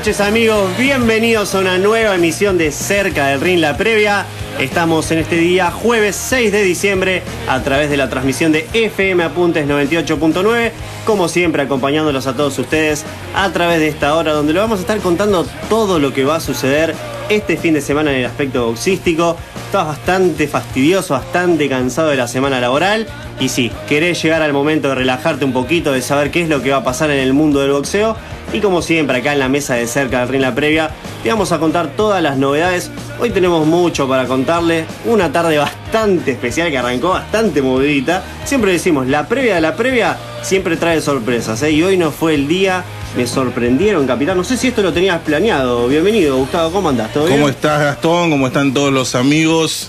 noches, amigos, bienvenidos a una nueva emisión de Cerca del Ring, la previa. Estamos en este día, jueves 6 de diciembre, a través de la transmisión de FM Apuntes 98.9, como siempre acompañándolos a todos ustedes a través de esta hora, donde le vamos a estar contando todo lo que va a suceder este fin de semana en el aspecto boxístico. Estás bastante fastidioso, bastante cansado de la semana laboral, y sí, querés llegar al momento de relajarte un poquito, de saber qué es lo que va a pasar en el mundo del boxeo. Y como siempre, acá en la mesa de Cerca del Ring, la previa, te vamos a contar todas las novedades. Hoy tenemos mucho para contarle, una tarde bastante especial que arrancó bastante movidita. Siempre decimos, la previa de la previa siempre trae sorpresas, ¿eh? Y hoy no fue el día. Me sorprendieron, capitán. No sé si esto lo tenías planeado. Bienvenido, Gustavo. ¿Cómo andás? ¿Todo bien? ¿Cómo estás, Gastón? ¿Cómo están todos los amigos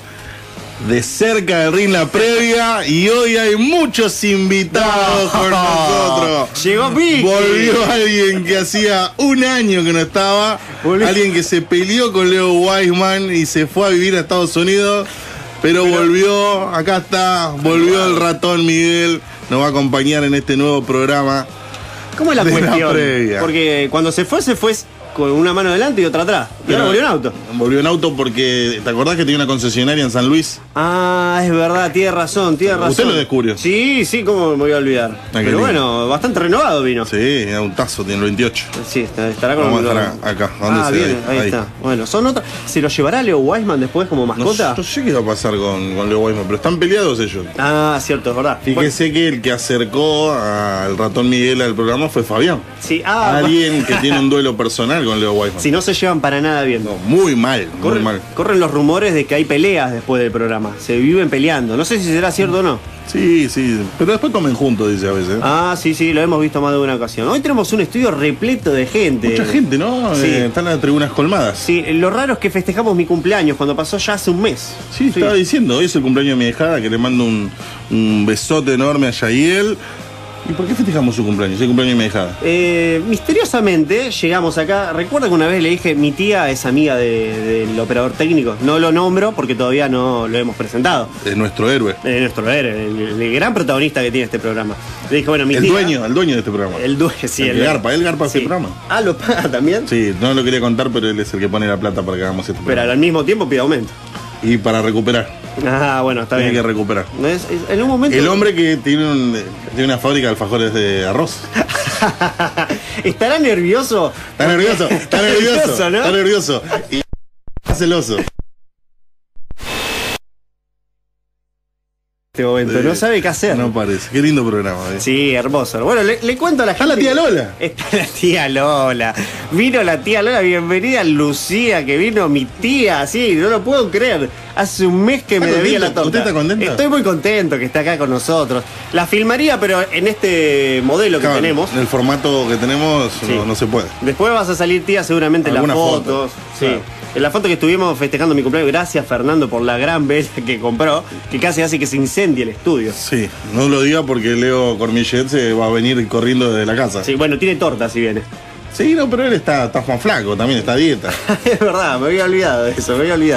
de Cerca del Ring, la previa? Y hoy hay muchos invitados con nosotros. Llegó Vicky. Volvió alguien que hacía un año que no estaba. Alguien que se peleó con Leo Weisman y se fue a vivir a Estados Unidos. Pero volvió, acá está, volvió el ratón Miguel. Nos va a acompañar en este nuevo programa. ¿Cómo es la cuestión? La previa. Porque cuando se fue con una mano adelante y otra atrás. Y ahora volvió en auto. Volvió en auto porque, ¿te acordás que tenía una concesionaria en San Luis? Ah, es verdad, tiene razón. ¿Usted lo descubrió? Sí, cómo me voy a olvidar. Pero bueno, bastante renovado vino. Sí, era un tazo, tiene el 28. Sí, estará con Vamos a estar acá. ¿Dónde se bien, ahí está. Bueno, son otras. ¿Se lo llevará Leo Weisman después como mascota? No sé qué va a pasar con Leo Weisman, pero están peleados ellos. Ah, cierto, es verdad. Fíjese que el que acercó al ratón Miguel al programa fue Fabián. Sí, alguien que tiene un duelo personal con Leo Weisman. Si no se llevan para nada bien. No, muy mal, muy mal. Corren los rumores de que hay peleas después del programa. Se viven peleando. No sé si será cierto o no. Sí, pero después comen juntos, dice a veces. Ah, sí, lo hemos visto más de una ocasión. Hoy tenemos un estudio repleto de gente. Mucha gente, ¿no? Sí. Están las tribunas colmadas. Sí, lo raro es que festejamos mi cumpleaños cuando pasó ya hace un mes. Sí, estaba diciendo, hoy es el cumpleaños de mi hijada, que le mando un besote enorme a Yael. ¿Y por qué festejamos su cumpleaños? El cumpleaños de mi hijada. Misteriosamente llegamos acá. Recuerda que una vez le dije, mi tía es amiga del operador técnico. No lo nombro porque todavía no lo hemos presentado. Es nuestro héroe. El gran protagonista que tiene este programa. Le dije, bueno, mi tía. El dueño de este programa. El dueño, sí. Él garpa este programa. Ah, ¿lo paga también? Sí, no lo quería contar, pero él es el que pone la plata para que hagamos este programa. Pero al mismo tiempo pide aumento. Y para recuperar. Ah, bueno, está bien. Tiene que recuperar. En un momento. El hombre que tiene una fábrica de alfajores de arroz. ¿Estará nervioso? Está nervioso, ¿no? Está nervioso. Y está celoso. Este momento, no sabe qué hacer. No parece. Qué lindo programa. Sí, hermoso. Bueno, le cuento a la gente. Está la tía Lola. Está la tía Lola. Vino la tía Lola. Bienvenida Lucía, que vino mi tía. Sí, no lo puedo creer. Hace un mes que me debía la torta. ¿Usted está contento? Estoy muy contento que está acá con nosotros. La filmaría, pero en este modelo que tenemos. En el formato que tenemos no se puede. Después vas a salir, tía, seguramente en las fotos. Sí. Claro. En la foto que estuvimos festejando mi cumpleaños, gracias Fernando por la gran vela que compró, que casi hace que se incendie el estudio. Sí, no lo diga porque Leo Cormillet se va a venir corriendo desde la casa. Sí, bueno, tiene torta si viene. Sí, no, pero él está más flaco, también está a dieta. Es verdad, me había olvidado de eso,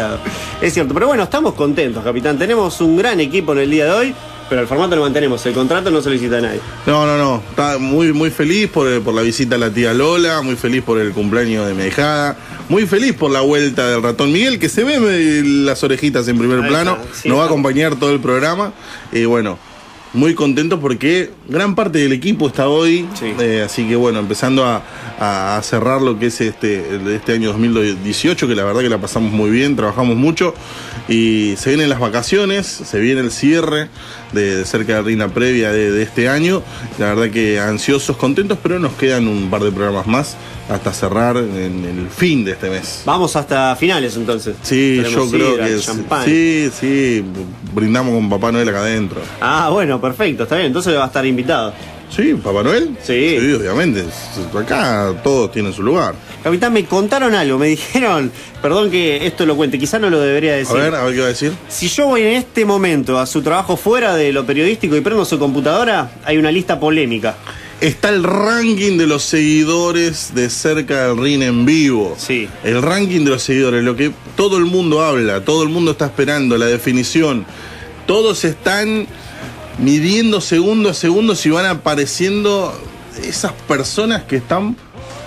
Es cierto, pero bueno, estamos contentos, capitán. Tenemos un gran equipo en el día de hoy. Pero el formato lo mantenemos, el contrato no solicita a nadie. No. Está muy feliz por la visita a la tía Lola, muy feliz por el cumpleaños de mi ahijada, muy feliz por la vuelta del ratón Miguel, que se ve las orejitas en primer plano, sí, nos va a acompañar todo el programa. Bueno, muy contento porque gran parte del equipo está hoy, así que bueno, empezando a cerrar lo que es este año 2018, que la verdad que la pasamos muy bien, trabajamos mucho y se vienen las vacaciones, se viene el cierre de Cerca del Ring, la previa de este año. La verdad que ansiosos, contentos, pero nos quedan un par de programas más hasta cerrar en el fin de este mes. Vamos hasta finales entonces. Sí, yo creo que sí, brindamos con Papá Noel acá adentro. Ah, bueno, perfecto, está bien, entonces va a estar invitado. Sí, ¿Papá Noel? Sí, obviamente. Acá todos tienen su lugar. Capitán, me contaron algo, me dijeron, perdón que esto lo cuente, quizás no lo debería decir. A ver qué va a decir. Si yo voy en este momento a su trabajo fuera de lo periodístico y prendo su computadora, hay una lista polémica. Está el ranking de los seguidores de Cerca del Ring en vivo. Sí. El ranking de los seguidores, lo que todo el mundo habla, todo el mundo está esperando, la definición. Todos están midiendo segundo a segundo si van apareciendo esas personas que están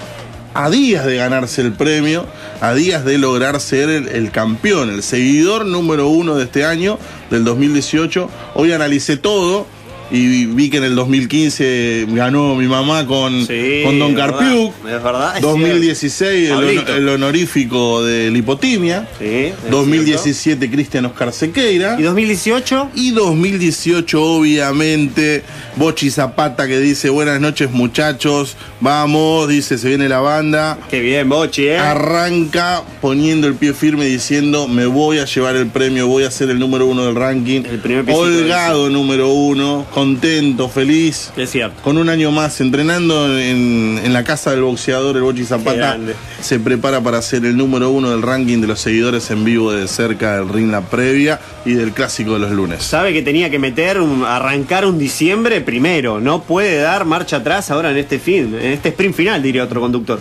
a días de ganarse el premio, a días de lograr ser el campeón, el seguidor número 1 de este año, del 2018. Hoy analicé todo y vi que en el 2015 ganó mi mamá con Don Carpiuk. Es verdad. 2016 el honorífico de Lipotimia. Sí, 2017 Cristian Oscar Sequeira. ¿Y 2018? Y 2018 obviamente Bochi Zapata, que dice: buenas noches muchachos, vamos, dice, se viene la banda. Qué bien, Bochi, Arranca poniendo el pie firme diciendo: me voy a llevar el premio, voy a ser el número 1 del ranking. El primer holgado número 1, contento, feliz. Es cierto. Con un año más entrenando en la casa del boxeador, el Bochi Zapata se prepara para ser el número 1 del ranking de los seguidores en vivo de Cerca del Ring La Previa y del Clásico de los Lunes. Sabe que tenía que arrancar un diciembre primero, no puede dar marcha atrás ahora en este sprint final, diría otro conductor.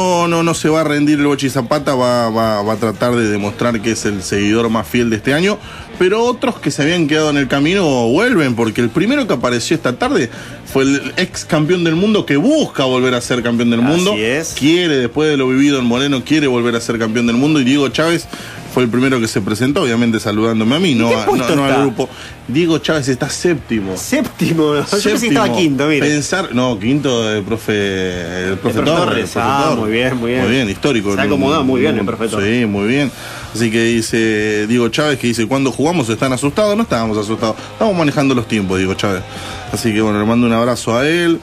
No se va a rendir el Bochi Zapata, va a tratar de demostrar que es el seguidor más fiel de este año, pero otros que se habían quedado en el camino vuelven, porque el primero que apareció esta tarde fue el ex campeón del mundo que busca volver a ser campeón del mundo. Así es. Quiere, después de lo vivido en Moreno, quiere volver a ser campeón del mundo, y Diego Chávez fue el primero que se presentó, obviamente saludándome a mí, no al grupo. Diego Chávez está séptimo. ¿Séptimo? Yo pensé que estaba quinto, mire. Quinto, el profe Torres. Muy bien. Muy bien, histórico. Se ha acomodado muy bien el profe Torres. Sí, muy bien. Así que dice Diego Chávez, que dice: ¿cuándo jugamos están asustados? No estábamos asustados, estamos manejando los tiempos, Diego Chávez. Así que bueno, le mando un abrazo a él.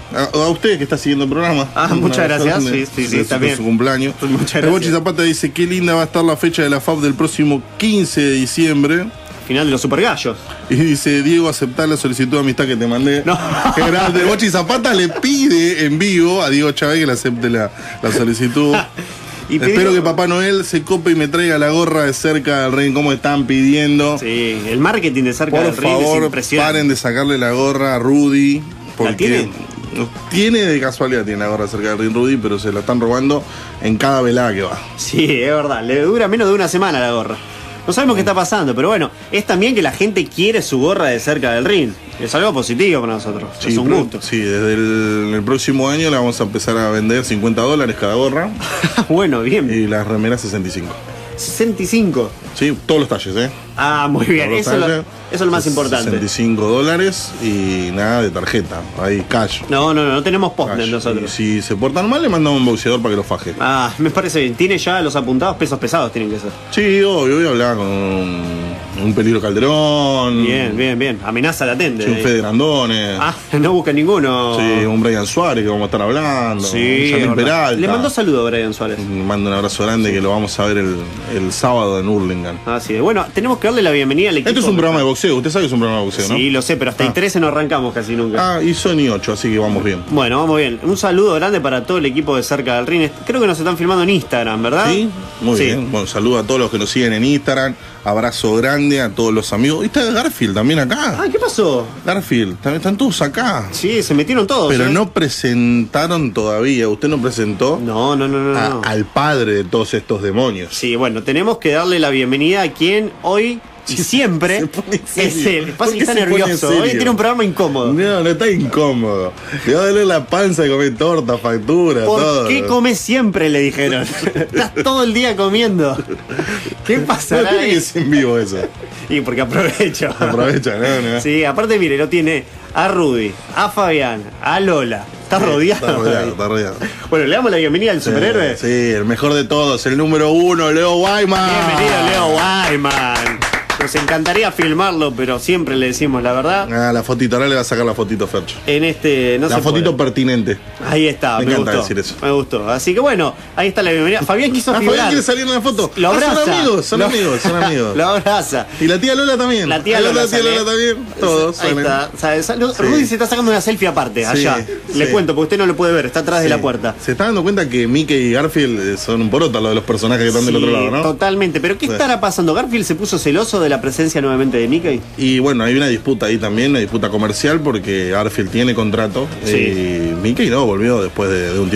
A usted que está siguiendo el programa. Muchas gracias. Sí, está bien. Su cumpleaños. Muchas gracias. El Bochi Zapata dice: qué linda va a estar la fecha de la FAB del próximo 15 de diciembre. Final de los Super Gallos. Y dice: Diego, aceptar la solicitud de amistad que te mandé. No. Qué grande. Bochi Zapata le pide en vivo a Diego Chávez que le acepte la solicitud. Espero que Papá Noel se cope y me traiga la gorra de Cerca del Ring, como están pidiendo. Sí, el marketing de Cerca del Ring es impresionante. Por favor, paren de sacarle la gorra a Rudy. Porque tiene de casualidad, tiene la gorra Cerca del Ring Rudy, pero se la están robando en cada velada que va. Sí, es verdad, le dura menos de una semana la gorra. No sabemos qué está pasando, pero bueno, es también que la gente quiere su gorra de Cerca del Ring. Es algo positivo para nosotros, sí, es un gusto. Sí, desde el próximo año la vamos a empezar a vender $50 cada gorra. Bueno, bien. Y las remeras 65. 65. Sí, todos los talles, muy bien, eso es lo más importante. $65 y nada de tarjeta, ahí cash. No tenemos postnet nosotros. Y si se portan mal, le mandamos un boxeador para que lo faje. Me parece bien. ¿Tiene ya los apuntados? Pesos pesados tienen que ser. Sí, obvio, voy a hablar con un Peligro Calderón. Bien. Amenaza latente. Sí, un Fede Grandones. No busca ninguno. Sí, un Brian Suárez que vamos a estar hablando. Sí, un Peralta. Le mandó saludo a Brian Suárez. Le mando un abrazo grande, que lo vamos a ver el sábado en Hurlingham. Así es. Bueno, tenemos que darle la bienvenida al equipo. Esto es un programa de boxeo, usted sabe que es un programa de boxeo, ¿no? Sí, lo sé, pero hasta el 13 no arrancamos casi nunca. Y Sony 8, así que vamos bien. Bueno, vamos bien. Un saludo grande para todo el equipo de Cerca del Ring. Creo que nos están filmando en Instagram, ¿verdad? Sí, muy bien. Bueno, saludo a todos los que nos siguen en Instagram. Abrazo grande a todos los amigos. Y está Garfield también acá. ¿Qué pasó? Garfield, también están todos acá. Sí, se metieron todos. Pero no presentaron todavía. ¿Usted no presentó? No. Al padre de todos estos demonios. Sí, bueno, tenemos que darle la bienvenida a quien hoy y siempre es él. Pasa que está nervioso. Hoy tiene un programa incómodo. No está incómodo. Le va a doler la panza de comer torta, factura, todo. ¿Por qué comes siempre? Le dijeron. Estás todo el día comiendo. ¿Qué pasará? No tiene que ser en vivo eso. Y porque aprovecho. Aprovecha, no. Sí, aparte, mire, lo tiene a Rudy, a Fabián, a Lola. ¿Está rodeado? Está rodeado. Bueno, le damos la bienvenida al superhéroe. Sí, el mejor de todos, el número 1, Leo Wyman. Bienvenido, Leo Wyman. Nos encantaría filmarlo, pero siempre le decimos la verdad. La fotito, ahora le va a sacar la fotito, Fercho. La fotito pertinente. Ahí está, me encanta gustó. decir eso. Me gustó. Así que bueno, ahí está la bienvenida. Fabián quiso figurar. Fabián quiere salir en la foto. Lo abraza. Son amigos. Lo abraza. Y la tía Lola también. La tía Lola también. Todos. Ahí está. Rudy se está sacando una selfie aparte, allá. Le cuento, porque usted no lo puede ver, está atrás de la puerta. Se está dando cuenta que Mickey y Garfield son un porota, lo de los personajes que están del otro lado, ¿no? Totalmente. Pero ¿qué estará pasando? ¿Garfield se puso celoso de la presencia nuevamente de Mickey? Y bueno, hay una disputa ahí también, una disputa comercial, porque Garfield tiene contrato y Mickey no, volvió después de un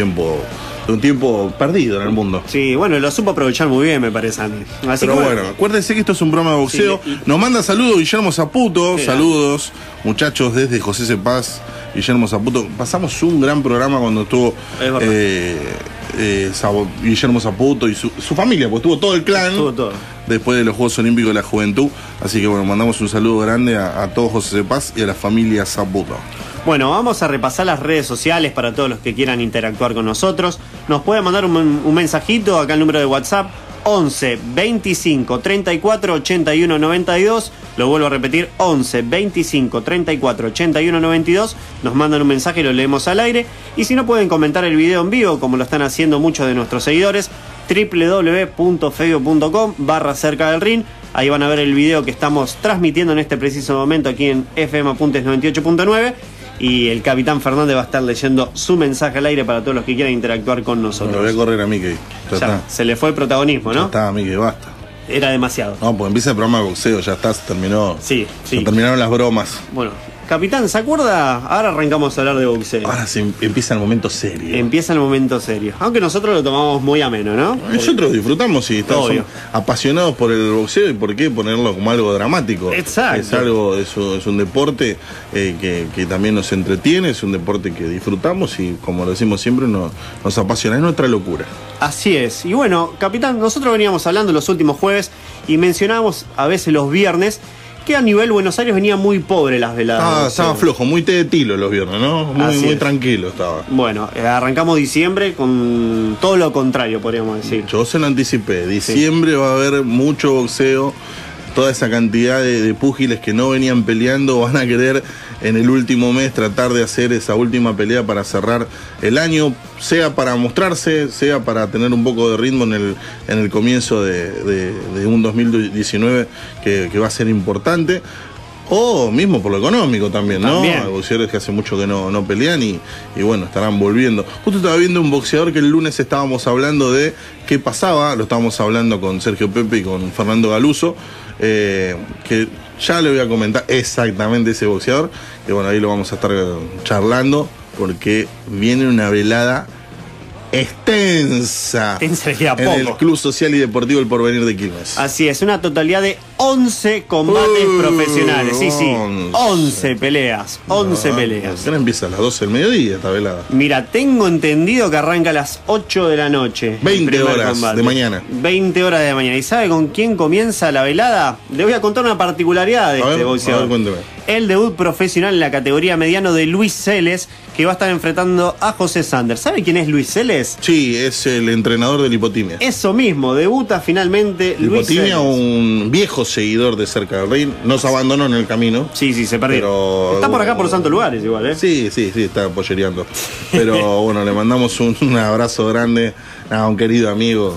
tiempo perdido en el mundo. Sí, bueno, lo supo aprovechar muy bien, me parece a mí. Así pero bueno, acuérdense que esto es un programa de boxeo. Nos manda saludos Guillermo Zaputo, saludos muchachos desde José Cepaz, Guillermo Zaputo. Pasamos un gran programa cuando estuvo Guillermo Saputo y su familia, pues tuvo todo el clan. Estuvo todo. Después de los Juegos Olímpicos de la Juventud. Así que bueno, mandamos un saludo grande a todos José de Paz y a la familia Saputo. Bueno, vamos a repasar las redes sociales para todos los que quieran interactuar con nosotros. Nos pueden mandar un mensajito acá al número de WhatsApp 11 25 34 81 92. Lo vuelvo a repetir, 11 25 34 81 92. Nos mandan un mensaje y lo leemos al aire. Y si no, pueden comentar el video en vivo, como lo están haciendo muchos de nuestros seguidores. www.febio.com/cerca del ring. Ahí van a ver el video que estamos transmitiendo en este preciso momento aquí en FM Apuntes 98.9. Y el capitán Fernández va a estar leyendo su mensaje al aire para todos los que quieran interactuar con nosotros. Bueno, voy a correr a Mickey. Ya, se le fue el protagonismo, ¿no? Ya está, Mickey, basta. Era demasiado. No, pues empieza el programa de boxeo, ya está, se terminó. Sí, sí. Se terminaron las bromas. Bueno, capitán, ¿se acuerda? Ahora arrancamos a hablar de boxeo. Ahora empieza el momento serio. Empieza el momento serio. Aunque nosotros lo tomamos muy ameno, ¿no? Nosotros disfrutamos y estamos apasionados por el boxeo y por qué ponerlo como algo dramático. Exacto. Es algo, es un deporte que también nos entretiene, es un deporte que disfrutamos y como lo decimos siempre nos apasiona, es nuestra locura. Así es. Y bueno, capitán, nosotros veníamos hablando los últimos jueves y mencionábamos a veces los viernes que a nivel Buenos Aires venía muy pobre las veladas. Estaba flojo, muy té de tilo los viernes, ¿no? Muy tranquilo estaba. Bueno, arrancamos diciembre con todo lo contrario, podríamos decir. Yo se lo anticipé. Diciembre va a haber mucho boxeo. Toda esa cantidad de púgiles que no venían peleando van a querer en el último mes tratar de hacer esa última pelea para cerrar el año, sea para mostrarse, sea para tener un poco de ritmo en el comienzo de un 2019 que va a ser importante. O mismo por lo económico también, ¿no? Hay boxeadores que hace mucho que no pelean y bueno, estarán volviendo. Justo estaba viendo un boxeador que el lunes estábamos hablando de qué pasaba, lo estábamos hablando con Sergio Pepe y con Fernando Galuso, que ya le voy a comentar exactamente ese boxeador, que bueno, ahí lo vamos a estar charlando, porque viene una velada extensa en el Club Social y Deportivo El Porvenir de Quilmes. Así es, una totalidad de 11 combates profesionales. Sí, 11 peleas. 11 peleas. ¿Qué hora empieza? A las 12 del mediodía esta velada. Mira, tengo entendido que arranca a las 8 de la noche. 20 horas de mañana. 20 horas de mañana. ¿Y sabe con quién comienza la velada? Le voy a contar una particularidad de este boxeador. El debut profesional en la categoría mediano de Luis Celes, que va a estar enfrentando a José Sanders. ¿Sabe quién es Luis Celes? Sí, es el entrenador de Lipotimia. Eso mismo, debuta finalmente Luis Celes. Lipotimia, un viejo seguidor de Cerca del Ring, nos abandonó en el camino. Sí, se perdió. Pero, está por acá por Santos Lugares igual, ¿eh? Sí, está pollereando. Pero bueno, le mandamos un abrazo grande a un querido amigo,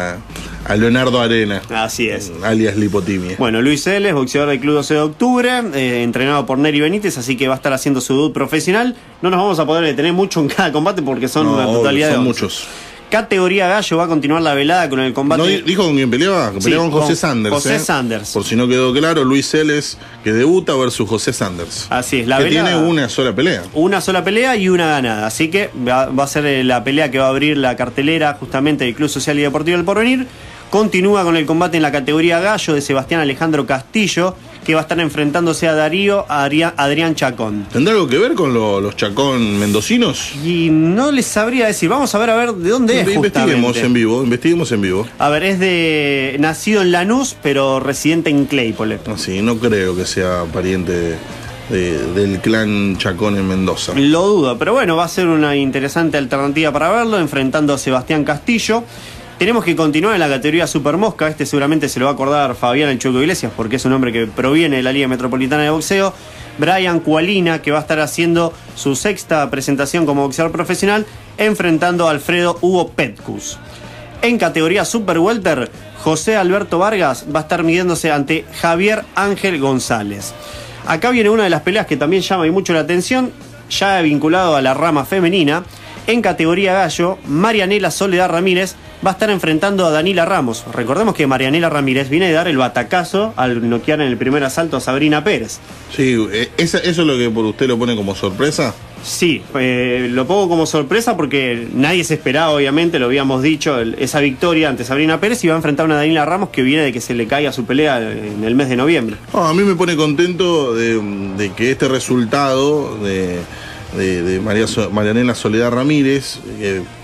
a Leonardo Arena. Así es. Alias Lipotimia. Bueno, Luis Celes, boxeador del Club 12 de Octubre, entrenado por Neri Benítez, así que va a estar haciendo su debut profesional. No nos vamos a poder detener mucho en cada combate porque son una totalidad de 11. Muchos. Categoría gallo va a continuar la velada con el combate. ¿No dijo con quién peleaba? Peleaba con José Sanders. José Sanders. Por si no quedó claro, Luis Celes que debuta versus José Sanders. Así es, la que velada tiene una sola pelea. Una sola pelea y una ganada. Así que va a ser la pelea que va a abrir la cartelera justamente del Club Social y Deportivo del Porvenir. Continúa con el combate en la categoría gallo de Sebastián Alejandro Castillo, que va a estar enfrentándose a Adrián Chacón. ¿Tendrá algo que ver con los Chacón mendocinos? Y no les sabría decir. Vamos a ver de dónde es. Investiguemos en vivo. A ver, es nacido en Lanús, pero residente en Claypole. Sí, no creo que sea pariente del clan Chacón en Mendoza. Lo dudo, pero bueno, va a ser una interesante alternativa para verlo, enfrentando a Sebastián Castillo. Tenemos que continuar en la categoría Super Mosca. Este seguramente se lo va a acordar Fabián El Chueco Iglesias, porque es un hombre que proviene de la Liga Metropolitana de Boxeo. Brian Cualina, que va a estar haciendo su sexta presentación como boxeador profesional, enfrentando a Alfredo Hugo Petkus. En categoría Super Welter, José Alberto Vargas va a estar midiéndose ante Javier Ángel González. Acá viene una de las peleas que también llama mucho la atención, ya vinculado a la rama femenina. En categoría gallo, Marianela Soledad Ramírez va a estar enfrentando a Danila Ramos. Recordemos que Marianela Ramírez viene de dar el batacazo al noquear en el primer asalto a Sabrina Pérez. Sí, ¿eso es lo que por usted lo pone como sorpresa? Sí, lo pongo como sorpresa porque nadie se esperaba, obviamente, lo habíamos dicho, esa victoria ante Sabrina Pérez, y va a enfrentar a una Danila Ramos que viene de que se le caiga su pelea en el mes de noviembre. A mí me pone contento de que este resultado de Marianela Soledad Ramírez,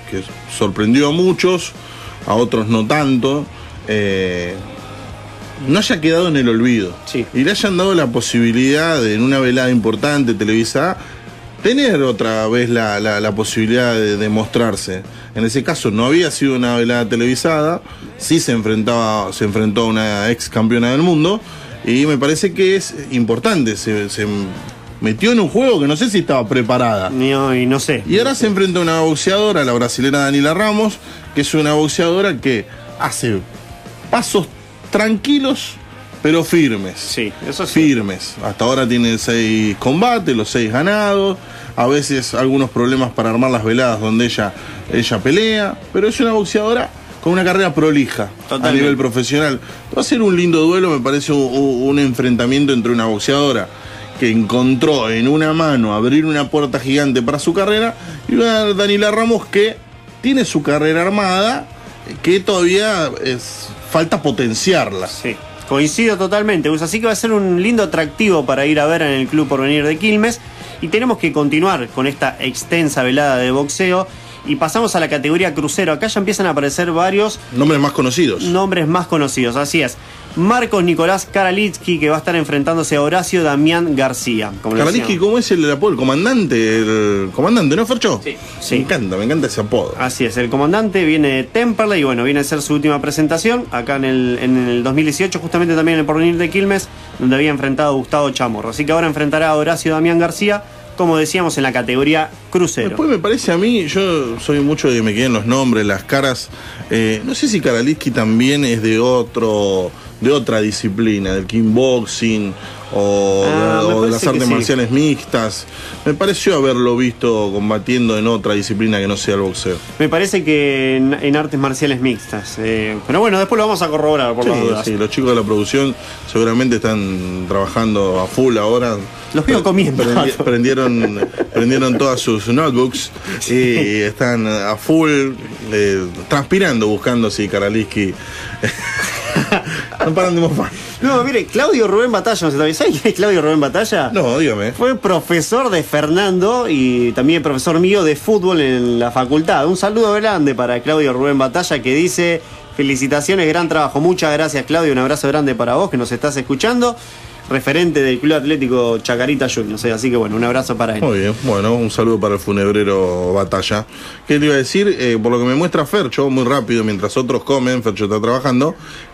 que sorprendió a muchos, a otros no tanto, no haya quedado en el olvido. Sí. Y le hayan dado la posibilidad de, en una velada importante televisada, tener otra vez la posibilidad de mostrarse. En ese caso no había sido una velada televisada, sí se enfrentó a una ex campeona del mundo, y me parece que es importante. Se metió en un juego que no sé si estaba preparada. Y no sé. Y ahora se enfrenta a una boxeadora, la brasilera Danila Ramos, que es una boxeadora que hace pasos tranquilos, pero firmes. Sí, eso sí. Firmes. Hasta ahora tiene 6 combates, los 6 ganados. A veces algunos problemas para armar las veladas donde ella pelea. Pero es una boxeadora con una carrera prolija. Totalmente. A nivel profesional. Va a ser un lindo duelo, me parece un enfrentamiento entre una boxeadora que encontró en una mano abrir una puerta gigante para su carrera, y una Danila Ramos que tiene su carrera armada, que todavía falta potenciarla. Sí, coincido totalmente, así que va a ser un lindo atractivo para ir a ver en el Club Porvenir de Quilmes, y tenemos que continuar con esta extensa velada de boxeo, y pasamos a la categoría crucero. Acá ya empiezan a aparecer varios nombres más conocidos. Así es. Marcos Nicolás Karalitsky, que va a estar enfrentándose a Horacio Damián García. Karalitsky, ¿cómo es el apodo? El comandante, ¿no, Fercho? Sí. Me encanta ese apodo. Así es, el comandante viene de Temperley y bueno, viene a ser su última presentación acá en el 2018, justamente también en el Porvenir de Quilmes, donde había enfrentado a Gustavo Chamorro. Así que ahora enfrentará a Horacio Damián García, como decíamos, en la categoría crucero. Después me parece a mí, yo soy mucho de que me queden los nombres, las caras. No sé si Karalitsky también es de otra disciplina, del kickboxing o de las artes marciales mixtas. Me pareció haberlo visto combatiendo en otra disciplina que no sea el boxeo. Me parece que en artes marciales mixtas. Pero bueno, después lo vamos a corroborar por las dudas. Sí, los chicos de la producción seguramente están trabajando a full ahora. Los veo comiendo. Prendieron todas sus notebooks y están a full, transpirando, buscando si Karalitsky... No paran de mofar. No, mire, Claudio Rubén Batalla, ¿no se sabe? ¿Sabe quién es Claudio Rubén Batalla? No, dígame. Fue profesor de Fernando y también profesor mío de fútbol en la facultad. Un saludo grande para Claudio Rubén Batalla, que dice: felicitaciones, gran trabajo. Muchas gracias, Claudio. Un abrazo grande para vos que nos estás escuchando. Referente del Club Atlético Chacarita Juniors, así que bueno, un abrazo para él. Muy bien, bueno, un saludo para el funebrero Batalla. ¿Qué te iba a decir? Por lo que me muestra Fercho, muy rápido, mientras otros comen, Fercho está trabajando,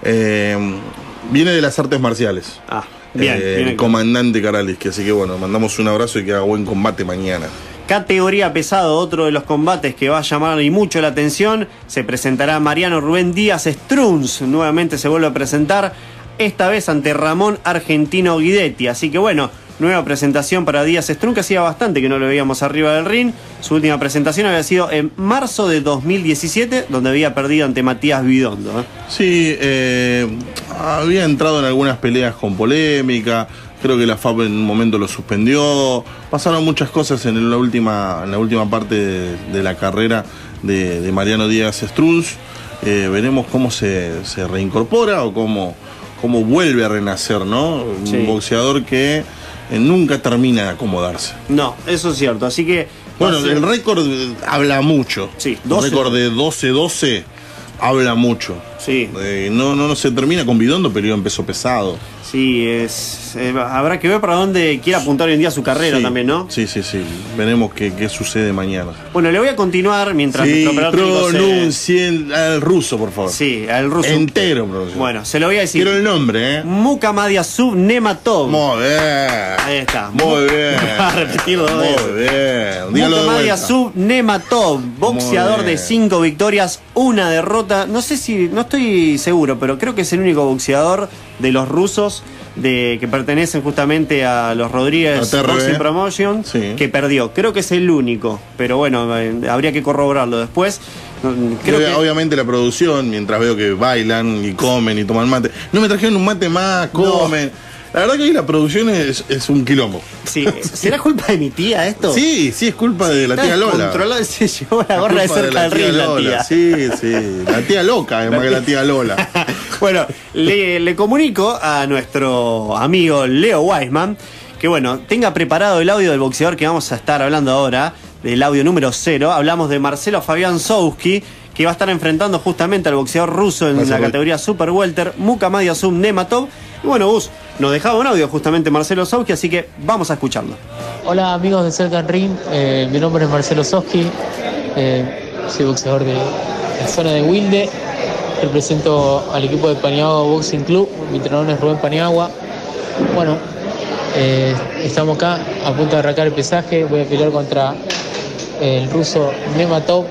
viene de las artes marciales. Bien. El comandante Karalitsky, así que bueno, mandamos un abrazo y que haga buen combate mañana. Categoría pesado, otro de los combates que va a llamar y mucho la atención, se presentará Mariano Rubén Díaz Strunz, nuevamente se vuelve a presentar, esta vez ante Ramón Argentino Guidetti. Así que bueno, nueva presentación para Díaz Strunz, que hacía bastante que no lo veíamos arriba del ring. Su última presentación había sido en marzo de 2017, donde había perdido ante Matías Bidondo. Sí, había entrado en algunas peleas con polémica. Creo que la FAP en un momento lo suspendió. Pasaron muchas cosas en la última parte de la carrera de Mariano Díaz Strunz. Veremos cómo se reincorpora o cómo vuelve a renacer, ¿no? Sí. Un boxeador que nunca termina de acomodarse. No, eso es cierto, así que... Bueno, el récord habla mucho. Sí, 12. El récord de 12-12 habla mucho. Sí. No se termina con Bidondo, pero empezó pesado. Sí, habrá que ver para dónde quiere apuntar hoy en día su carrera también, ¿no? Sí. Veremos qué sucede mañana. Bueno, le voy a continuar mientras nuestro operador técnico al ruso, por favor. Sí, al ruso. Entero, profesor. Bueno, se lo voy a decir. Quiero el nombre, Mukamadiasub Nematov. Muy bien. Ahí está. Muy bien. Voy a repetirlo dos veces. Muy bien. Mukamadiasub Nematov, boxeador de 5 victorias, 1 derrota. No estoy seguro, pero creo que es el único boxeador de los rusos que pertenecen justamente a los Rodríguez Boxing Promotion, que perdió. Creo que es el único, pero bueno, habría que corroborarlo después. Obviamente la producción, mientras veo que bailan y comen y toman mate, no me trajeron un mate más, comen. No. La verdad que ahí la producción es un quilombo. Sí, ¿será culpa de mi tía esto? Sí, es culpa de la tía Lola. Se llevó la gorra de cerca del ring la tía. Sí, la tía loca, además que la tía Lola. Bueno, le comunico a nuestro amigo Leo Weisman que bueno, tenga preparado el audio del boxeador que vamos a estar hablando ahora, del audio número 0, hablamos de Marcelo Fabián Souski, que va a estar enfrentando justamente al boxeador ruso en la categoría Super Welter, Muhammadiazur Nematov. Y bueno, Gus, nos dejaba un audio justamente Marcelo Souski, así que vamos a escucharlo. Hola amigos de Cerca del Ring, mi nombre es Marcelo Souski, soy boxeador de la zona de Wilde, represento al equipo de Paniagua Boxing Club, mi entrenador es Rubén Paniagua. Bueno, estamos acá a punto de arrancar el pesaje, voy a pelear contra el ruso Nematov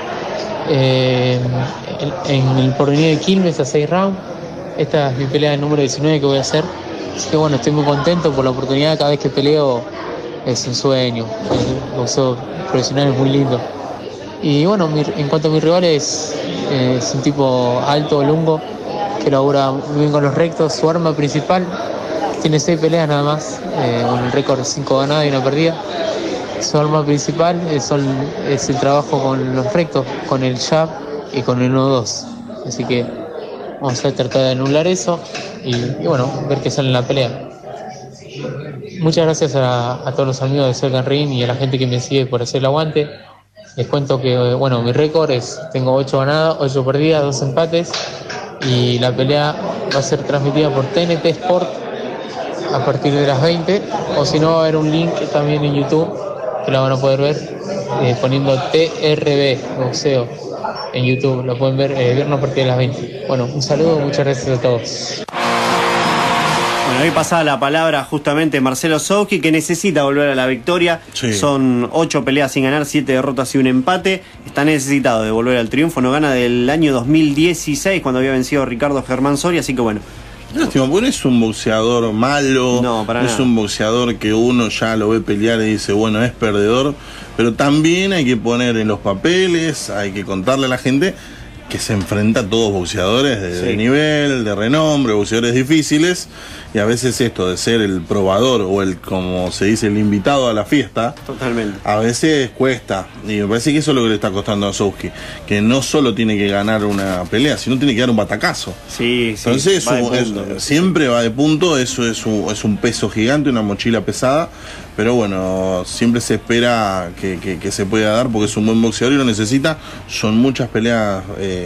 en el porvenir de Quilmes a 6 rounds. Esta es mi pelea número 19 que voy a hacer, así que bueno, estoy muy contento por la oportunidad. Cada vez que peleo es un sueño, el boxeo profesional es muy lindo. Y bueno, en cuanto a mis rivales, es un tipo alto, lungo, que labura muy bien con los rectos. Su arma principal, tiene 6 peleas nada más, con el récord 5 ganadas y 1 perdida. Su arma principal es el trabajo con los rectos, con el jab y con el 1-2. Así que vamos a tratar de anular eso y bueno, ver qué sale en la pelea. Muchas gracias a todos los amigos de Cerca Ring y a la gente que me sigue por hacer el aguante. Les cuento que bueno, mi récord tengo 8 ganadas, 8 perdidas, 2 empates, y la pelea va a ser transmitida por TNT Sport a partir de las 20, o si no va a haber un link también en YouTube que la van a poder ver poniendo TRB Boxeo en YouTube, lo pueden ver viernes a partir de las 20. Bueno, un saludo, muchas gracias a todos. Bueno, ahí pasaba la palabra justamente Marcelo Souski, que necesita volver a la victoria. Sí. Son 8 peleas sin ganar, 7 derrotas y un empate. Está necesitado de volver al triunfo. No gana del año 2016, cuando había vencido a Ricardo Germán Soria, así que bueno. Lástima, porque no es un boxeador malo, no es un boxeador que uno ya lo ve pelear y dice, bueno, es perdedor, pero también hay que poner en los papeles, hay que contarle a la gente que se enfrenta a todos boxeadores de nivel, de renombre, boxeadores difíciles, y a veces esto de ser el probador o el, como se dice, el invitado a la fiesta, totalmente, a veces cuesta, y me parece que eso es lo que le está costando a Souski, que no solo tiene que ganar una pelea, sino tiene que dar un batacazo. Entonces siempre va de punto, eso es un peso gigante, una mochila pesada, pero bueno, siempre se espera que se pueda dar porque es un buen boxeador y lo necesita. Son muchas peleas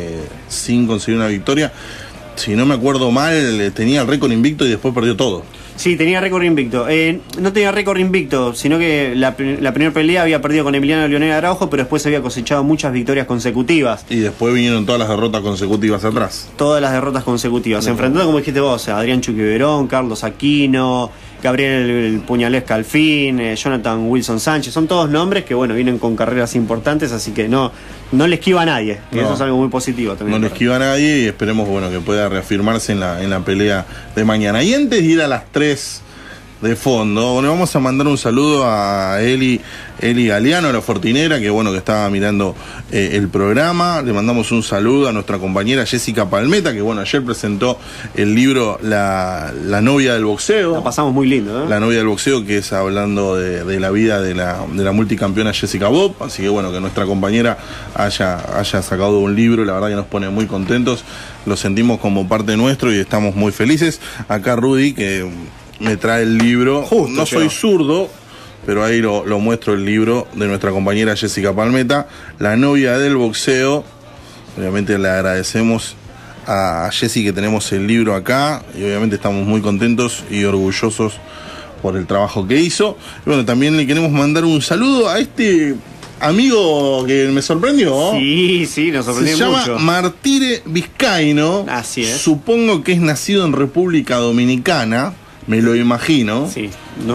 sin conseguir una victoria. Si no me acuerdo mal, tenía el récord invicto y después perdió todo. Sí, tenía récord invicto. No tenía récord invicto, sino que la primera pelea había perdido con Emiliano Leonel Araujo, pero después había cosechado muchas victorias consecutivas. Y después vinieron todas las derrotas consecutivas atrás. Todas las derrotas consecutivas. Enfrentando, como dijiste vos, a Adrián Chucky Verón, Carlos Aquino, Gabriel el Puñalés Calfín, Jonathan Wilson Sánchez. Son todos nombres que, bueno, vienen con carreras importantes, así que no le esquiva a nadie. Eso es algo muy positivo también. No le esquiva a nadie y esperemos, bueno, que pueda reafirmarse en la pelea de mañana. Y antes de ir a las 3 de fondo, bueno, vamos a mandar un saludo a Eli Galeano, la Fortinera, que bueno, que estaba mirando el programa. Le mandamos un saludo a nuestra compañera Jessica Palmeta, que bueno, ayer presentó el libro La novia del boxeo. La pasamos muy lindo, ¿eh? La novia del boxeo, que es hablando de la vida de la multicampeona Jessica Bob. Así que bueno, que nuestra compañera haya sacado un libro, la verdad que nos pone muy contentos. Lo sentimos como parte nuestro y estamos muy felices. Acá Rudy, que me trae el libro. No soy zurdo, pero ahí lo muestro, el libro de nuestra compañera Jessica Palmeta, La novia del boxeo. Obviamente le agradecemos a Jessy que tenemos el libro acá y obviamente estamos muy contentos y orgullosos por el trabajo que hizo. Y bueno, también le queremos mandar un saludo a este amigo que me sorprendió. Sí, nos sorprendió mucho. Se llama Martire Vizcaíno. Así es. Supongo que es nacido en República Dominicana. Me lo imagino. Sí.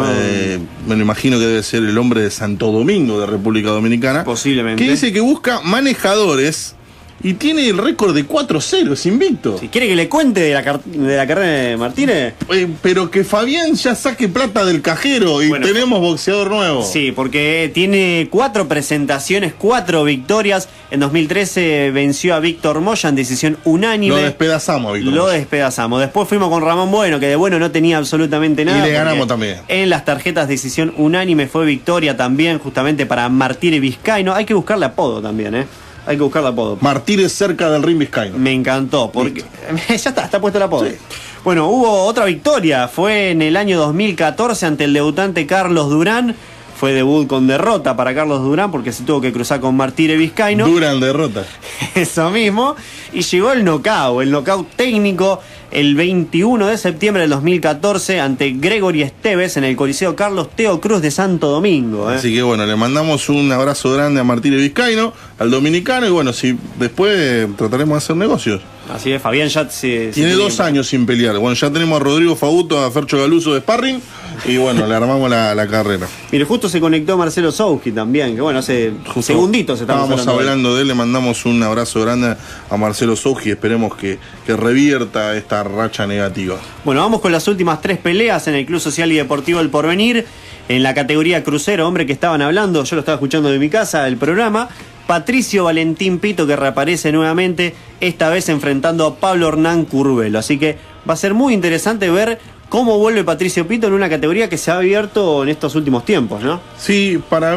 Me lo imagino que debe ser el hombre de Santo Domingo de República Dominicana. Posiblemente. Que dice que busca manejadores y tiene el récord de 4-0, es invicto. Si quiere que le cuente de la carrera de Martínez. Pero que Fabián ya saque plata del cajero y tenemos boxeador nuevo. Sí, porque tiene 4 presentaciones, 4 victorias. En 2013 venció a Víctor Moya en decisión unánime. Lo despedazamos a Víctor Moya. Lo despedazamos. Después fuimos con Ramón Bueno, que de bueno no tenía absolutamente nada. Y le ganamos también. En las tarjetas decisión unánime fue victoria también, justamente para Martínez Vizcaíno. Hay que buscarle apodo también, Hay que buscarle apodo. Martínez Cerca del Ring Vizcaíno. Me encantó, porque ya está puesto el apodo. Sí. Bueno, hubo otra victoria. Fue en el año 2014 ante el debutante Carlos Durán. Fue debut con derrota para Carlos Durán porque se tuvo que cruzar con Martire Vizcaíno. Durán derrota. Eso mismo. Y llegó el knockout técnico el 21 de septiembre del 2014 ante Gregory Esteves en el Coliseo Carlos Teo Cruz de Santo Domingo. Así que bueno, le mandamos un abrazo grande a Martire Vizcaíno, al dominicano, y bueno, si después trataremos de hacer negocios. Así es, Fabián ya tiene 2 años sin pelear. Bueno, ya tenemos a Rodrigo Fauto, a Fercho Galuso de sparring, y bueno, le armamos la carrera. Mire, justo se conectó Marcelo Souski también, que bueno, hace segunditos estábamos hablando de él. Le mandamos un abrazo grande a Marcelo Souski, esperemos que revierta esta racha negativa. Bueno, vamos con las últimas 3 peleas en el Club Social y Deportivo El Porvenir. En la categoría crucero, hombre, que estaban hablando, yo lo estaba escuchando de mi casa, el programa. Patricio Valentín Pito, que reaparece nuevamente, esta vez enfrentando a Pablo Hernán Curbelo. Así que va a ser muy interesante ver cómo vuelve Patricio Pito en una categoría que se ha abierto en estos últimos tiempos, ¿no? Sí, para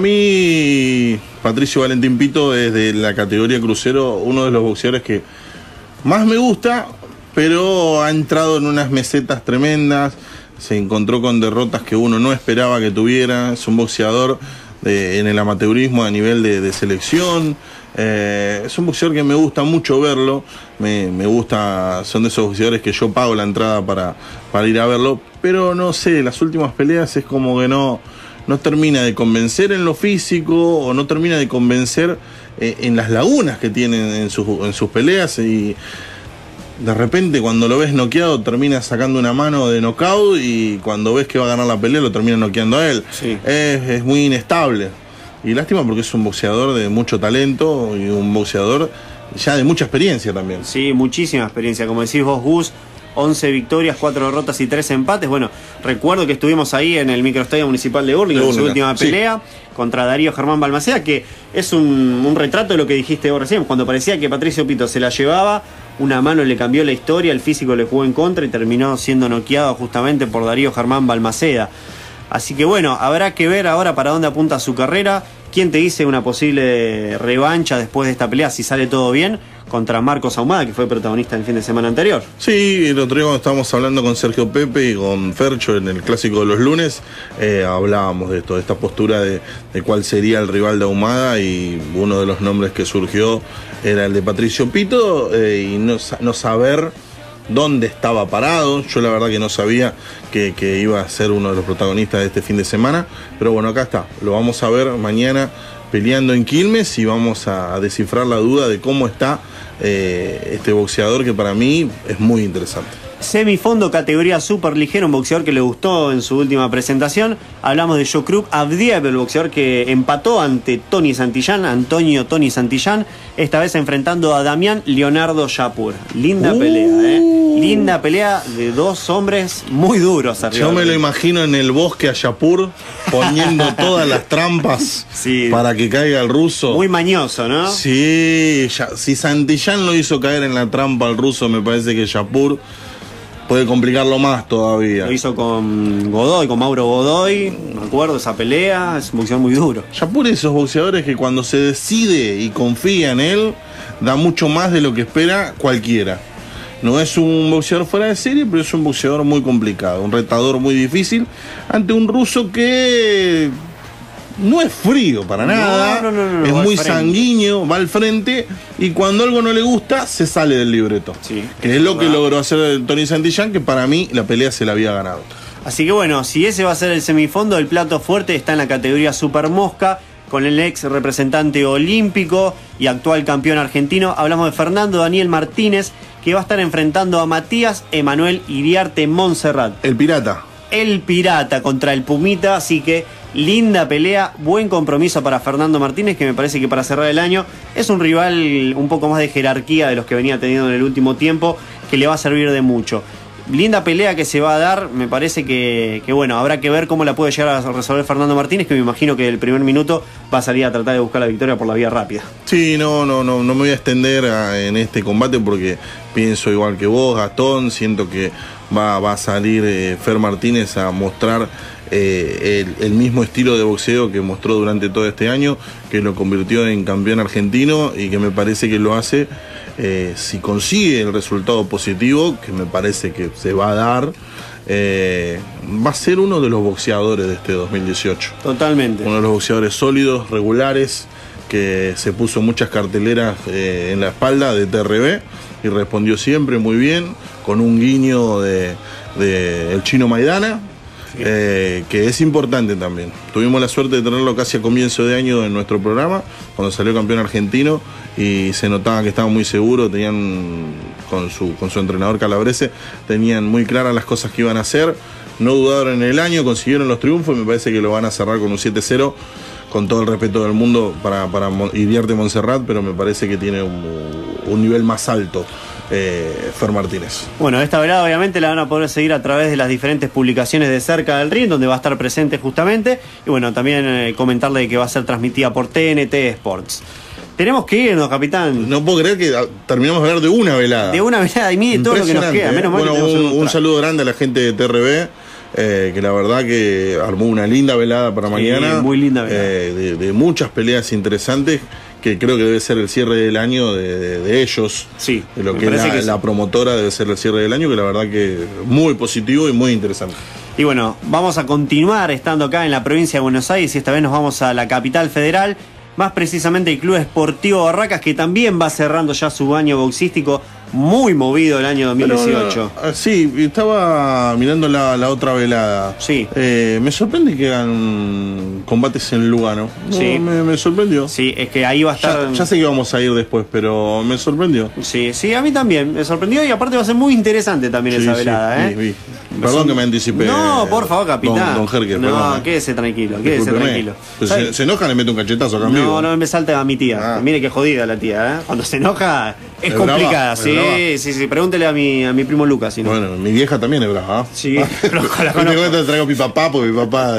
mí Patricio Valentín Pito es de la categoría crucero uno de los boxeadores que más me gusta, pero ha entrado en unas mesetas tremendas, se encontró con derrotas que uno no esperaba que tuviera. Es un boxeador en el amateurismo a nivel de selección. Es un boxeador que me gusta mucho verlo, me gusta, son de esos boxeadores que yo pago la entrada para ir a verlo, pero no sé, las últimas peleas es como que no termina de convencer en lo físico, o no termina de convencer en las lagunas que tienen en sus peleas, y de repente cuando lo ves noqueado termina sacando una mano de knockout, y cuando ves que va a ganar la pelea lo termina noqueando a él. Sí. Es muy inestable. Y lástima porque es un boxeador de mucho talento y un boxeador ya de mucha experiencia también. Sí, muchísima experiencia. Como decís vos, Gus, 11 victorias, 4 derrotas y 3 empates. Bueno, recuerdo que estuvimos ahí en el microestadio municipal de Hurlingham en su última pelea contra Darío Germán Balmaceda, que es un retrato de lo que dijiste vos recién. Cuando parecía que Patricio Pito se la llevaba, una mano le cambió la historia, el físico le jugó en contra y terminó siendo noqueado justamente por Darío Germán Balmaceda. Así que bueno, habrá que ver ahora para dónde apunta su carrera. ¿Quién te dice una posible revancha después de esta pelea, si sale todo bien, contra Marcos Ahumada, que fue protagonista el fin de semana anterior? Sí, el otro día cuando estábamos hablando con Sergio Pepe y con Fercho en el Clásico de los lunes, hablábamos de esto, de esta postura de cuál sería el rival de Ahumada, y uno de los nombres que surgió era el de Patricio Pito, y no saber dónde estaba parado. Yo la verdad que no sabía que iba a ser uno de los protagonistas de este fin de semana, pero bueno, acá está, lo vamos a ver mañana peleando en Quilmes, y vamos a descifrar la duda de cómo está este boxeador, que para mí es muy interesante. Semifondo categoría super ligero, un boxeador que le gustó en su última presentación. Hablamos de Jokrub Avdiev, el boxeador que empató ante Antonio Tony Santillán, esta vez enfrentando a Damián Leonardo Yapur. Linda pelea, linda pelea de dos hombres muy duros arriba. Yo me lo imagino en el bosque a Yapur poniendo todas las trampas para que caiga el ruso. Muy mañoso, ¿no? Sí, si Santillán lo hizo caer en la trampa al ruso, me parece que Yapur puede complicarlo más todavía. Lo hizo con Godoy, con Mauro Godoy, me acuerdo esa pelea, es un boxeador muy duro. Yapur es esos boxeadores que cuando se decide y confía en él, da mucho más de lo que espera cualquiera. No es un boxeador fuera de serie, pero es un boxeador muy complicado, un retador muy difícil, ante un ruso que no es frío para nada, no, es muy sanguíneo, va al frente, y cuando algo no le gusta, se sale del libreto. Sí, que es lo que logró hacer Tony Santillán, que para mí la pelea se la había ganado. Así que bueno, si ese va a ser el semifondo, el plato fuerte está en la categoría Super Mosca, con el ex representante olímpico y actual campeón argentino. Hablamos de Fernando Daniel Martínez, que va a estar enfrentando a Matías Emanuel Iriarte Montserrat. El Pirata. El Pirata contra el Pumita, así que linda pelea, buen compromiso para Fernando Martínez, que me parece que para cerrar el año es un rival un poco más de jerarquía de los que venía teniendo en el último tiempo, que le va a servir de mucho. Linda pelea que se va a dar, me parece que bueno, habrá que ver cómo la puede llegar a resolver Fernando Martínez, que me imagino que el primer minuto va a salir a tratar de buscar la victoria por la vía rápida. Sí, no me voy a extender en este combate porque pienso igual que vos, Gastón, siento que va a salir Fer Martínez a mostrar el mismo estilo de boxeo que mostró durante todo este año, que lo convirtió en campeón argentino, y que me parece que lo hace si consigue el resultado positivo, que me parece que se va a dar, va a ser uno de los boxeadores de este 2018. Totalmente. Uno de los boxeadores sólidos, regulares, que se puso muchas carteleras en la espalda de TRB y respondió siempre muy bien, con un guiño de el Chino Maidana, que es importante también. Tuvimos la suerte de tenerlo casi a comienzo de año en nuestro programa, cuando salió campeón argentino, y se notaba que estaba muy seguro, tenían con su entrenador Calabrese, tenían muy claras las cosas que iban a hacer, no dudaron en el año, consiguieron los triunfos y me parece que lo van a cerrar con un 7-0, con todo el respeto del mundo para Iriarte Montserrat, pero me parece que tiene un nivel más alto Fer Martínez. Bueno, esta velada obviamente la van a poder seguir a través de las diferentes publicaciones de Cerca del Ring, donde va a estar presente justamente, y bueno, también comentarle que va a ser transmitida por TNT Sports. Tenemos que irnos, capitán. No puedo creer que terminamos de hablar de una velada. De una velada, y mire todo lo que nos queda. Menos mal. Bueno, un saludo grande a la gente de TRB, que la verdad que armó una linda velada para mañana. Muy linda velada. De muchas peleas interesantes, que creo que debe ser el cierre del año de ellos. Sí, de lo que es la promotora, debe ser el cierre del año, que la verdad que muy positivo y muy interesante. Y bueno, vamos a continuar estando acá en la provincia de Buenos Aires, y esta vez nos vamos a la capital federal, más precisamente el Club Esportivo Barracas, que también va cerrando ya su año boxístico, muy movido el año 2018. Pero, sí, estaba mirando la otra velada. Sí. Me sorprende que hagan combates en Lugano. Sí. Me sorprendió. Sí, es que ahí va a estar... Ya sé que vamos a ir después, pero me sorprendió. Sí, a mí también me sorprendió, y aparte va a ser muy interesante también esa velada, vi. Perdón que me anticipé. No, por favor, capitán. Don Jerker, no, perdón. Quédese tranquilo, quédese tranquilo. Pues se enoja, le mete un cachetazo acá en vivo. No me salta a mi tía. Mire qué jodida la tía, ¿eh? Cuando se enoja es complicada. Sí. Pregúntele a mi primo Lucas. Si no. Bueno, mi vieja también es brava. Sí, la conozco. Te traigo a mi papá, porque mi papá...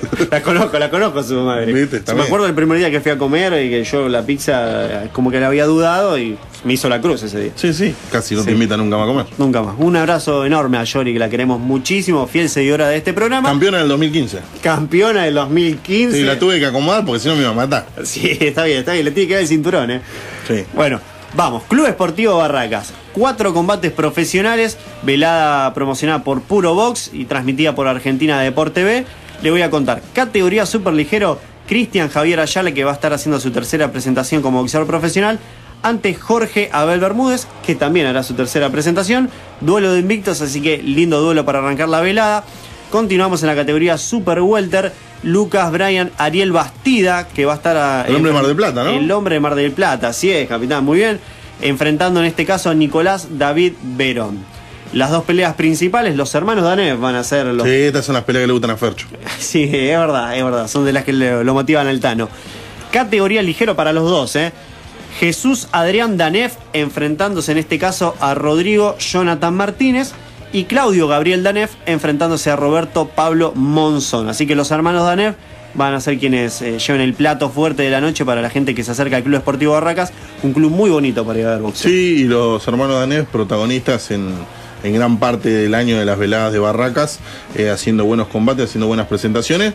la conozco a su madre. ¿Viste? Me acuerdo del primer día que fui a comer y que yo la pizza como que la había dudado y me hizo la cruz ese día. Sí, casi no te invitan nunca más a comer. Nunca más. Un abrazo enorme a Yori, que la queremos muchísimo, fiel seguidora de este programa. Campeona del 2015. Campeona del 2015. Sí, la tuve que acomodar porque si no me iba a matar. Sí, está bien, le tiene que dar el cinturón, ¿eh? Sí. Bueno, vamos, Club Esportivo Barracas. 4 combates profesionales, velada promocionada por Puro Box y transmitida por Argentina Deporte TV. Le voy a contar, categoría superligero, Cristian Javier Ayala, que va a estar haciendo su tercera presentación como boxeador profesional, ante Jorge Abel Bermúdez, que también hará su tercera presentación. Duelo de invictos, así que lindo duelo para arrancar la velada. Continuamos en la categoría Super Welter, Lucas Brian Ariel Bastida, que va a estar... El hombre de Mar del Plata, ¿no? El hombre de Mar del Plata, así es, capitán, muy bien. Enfrentando en este caso a Nicolás David Verón. Las dos peleas principales, los hermanos Danev van a ser los... Sí, estas son las peleas que le gustan a Fercho. Sí, es verdad, son de las que lo motivan al Tano. Categoría ligero para los dos, Jesús Adrián Danev enfrentándose en este caso a Rodrigo Jonathan Martínez, y Claudio Gabriel Danev enfrentándose a Roberto Pablo Monzón. Así que los hermanos Danev van a ser quienes lleven el plato fuerte de la noche para la gente que se acerca al Club Esportivo Barracas, un club muy bonito para ir a ver boxeo. Sí, y los hermanos Danev protagonistas en gran parte del año de las veladas de Barracas, haciendo buenos combates, haciendo buenas presentaciones,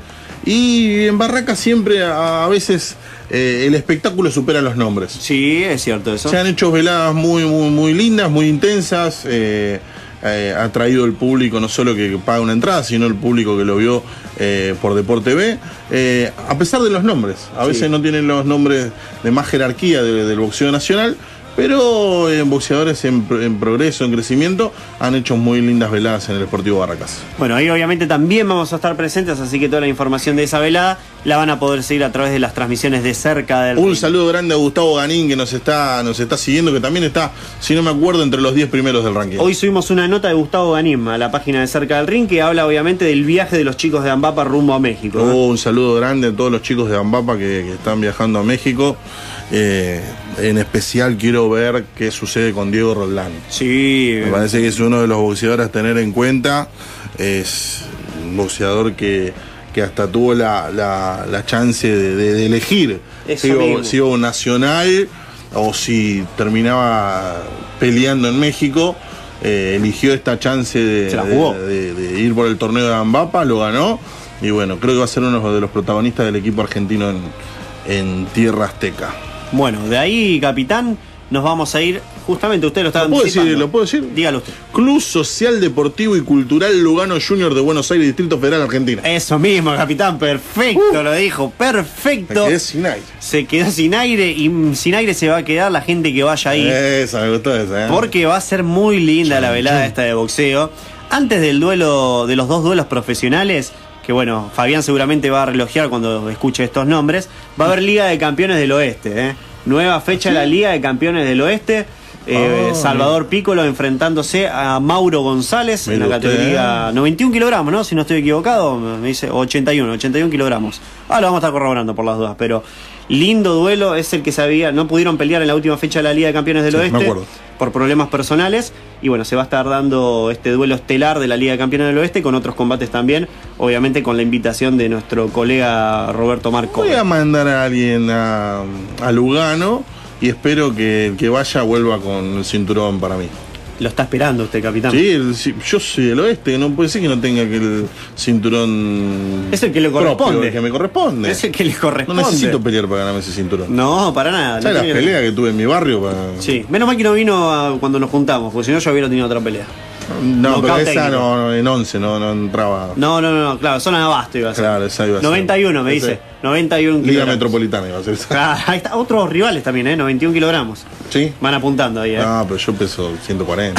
y en Barracas siempre a veces el espectáculo supera los nombres. Sí, es cierto eso. Se han hecho veladas muy lindas, muy intensas, ha traído el público no solo que paga una entrada, sino el público que lo vio por Deporte B, a pesar de los nombres. A veces no tienen los nombres de más jerarquía del boxeo nacional, pero boxeadores en progreso, en crecimiento, han hecho muy lindas veladas en el Esportivo Barracas. Bueno, ahí obviamente también vamos a estar presentes, así que toda la información de esa velada la van a poder seguir a través de las transmisiones de Cerca del Ring. Un saludo grande a Gustavo Ganín, que nos está siguiendo, que también está, si no me acuerdo, entre los 10 primeros del ranking. Hoy subimos una nota de Gustavo Ganín a la página de Cerca del Ring, que habla obviamente del viaje de los chicos de Ambapa rumbo a México. Un saludo grande a todos los chicos de Ambapa que están viajando a México. En especial quiero ver qué sucede con Diego Roldán. Sí. Me parece que es uno de los boxeadores a tener en cuenta. Es un boxeador que hasta tuvo la chance de elegir si iba a un nacional o si terminaba peleando en México. Eligió esta chance de ir por el torneo de Ambapa, lo ganó. Y bueno, creo que va a ser uno de los protagonistas del equipo argentino en tierra azteca. Bueno, de ahí, capitán, nos vamos a ir, justamente usted lo estaba anticipando. ¿Lo puedo decir? Dígalo usted. Club Social, Deportivo y Cultural Lugano Junior de Buenos Aires, Distrito Federal, Argentina. Eso mismo, capitán, perfecto, lo dijo, perfecto. Me quedé sin aire. Se quedó sin aire y sin aire se va a quedar la gente que vaya ahí. Esa, me gustó esa, Porque va a ser muy linda la velada esta de boxeo. Antes del duelo, de los dos duelos profesionales, que bueno, Fabián seguramente va a relojear cuando escuche estos nombres, va a haber Liga de Campeones del Oeste, Nueva fecha de la Liga de Campeones del Oeste. Salvador Piccolo enfrentándose a Mauro González en la categoría 91 kilogramos, ¿no? Si no estoy equivocado, me dice 81 kilogramos. Lo vamos a estar corroborando por las dudas, pero lindo duelo, es el que no pudieron pelear en la última fecha de la Liga de Campeones del Oeste por problemas personales, y bueno, se va a estar dando este duelo estelar de la Liga de Campeones del Oeste con otros combates también, obviamente con la invitación de nuestro colega Roberto Marco. Voy a mandar a alguien a Lugano y espero que el que vaya vuelva con el cinturón para mí. Lo está esperando usted, capitán. Sí, yo soy del oeste, no puede ser que no tenga el cinturón. Es el que le corresponde. Propio, el que me corresponde. Es el que le corresponde. No necesito pelear para ganarme ese cinturón. No, para nada. ¿Sabes las peleas que tuve en mi barrio? Sí, menos mal que no vino cuando nos juntamos, porque si no yo hubiera tenido otra pelea. No, pero esa no, en 11 no entraba. No, claro, zona de abasto iba a ser. Claro, esa iba a ser. 91 me dice. 91 kilogramos. Liga Metropolitana iba a ser. Claro, ahí está. Otros rivales también, 91 kilogramos. Sí. Van apuntando ahí, No, pero yo peso 140.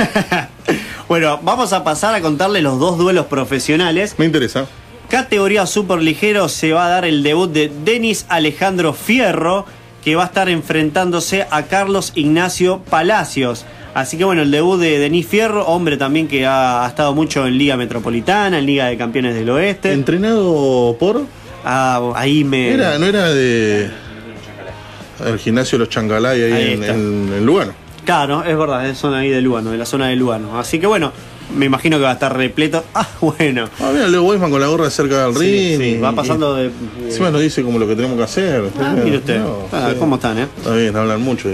Bueno, vamos a pasar a contarle los dos duelos profesionales. Me interesa. Categoría super ligero se va a dar el debut de Denis Alejandro Fierro, que va a estar enfrentándose a Carlos Ignacio Palacios. Así que bueno, el debut de Denis Fierro, hombre también que ha estado mucho en Liga Metropolitana, en Liga de Campeones del Oeste. ¿Entrenado por? Ahí me... ¿No era de el gimnasio Los Chancalay ahí en Lugano? Claro, es verdad, es zona ahí de Lugano, de la zona de Lugano. Así que bueno, me imagino que va a estar repleto. Bueno. Mira, Leo Weisman con la gorra cerca del ring. Sí, va pasando de... Encima nos dice como lo que tenemos que hacer. Mire usted, ¿cómo están, Está bien, hablan mucho.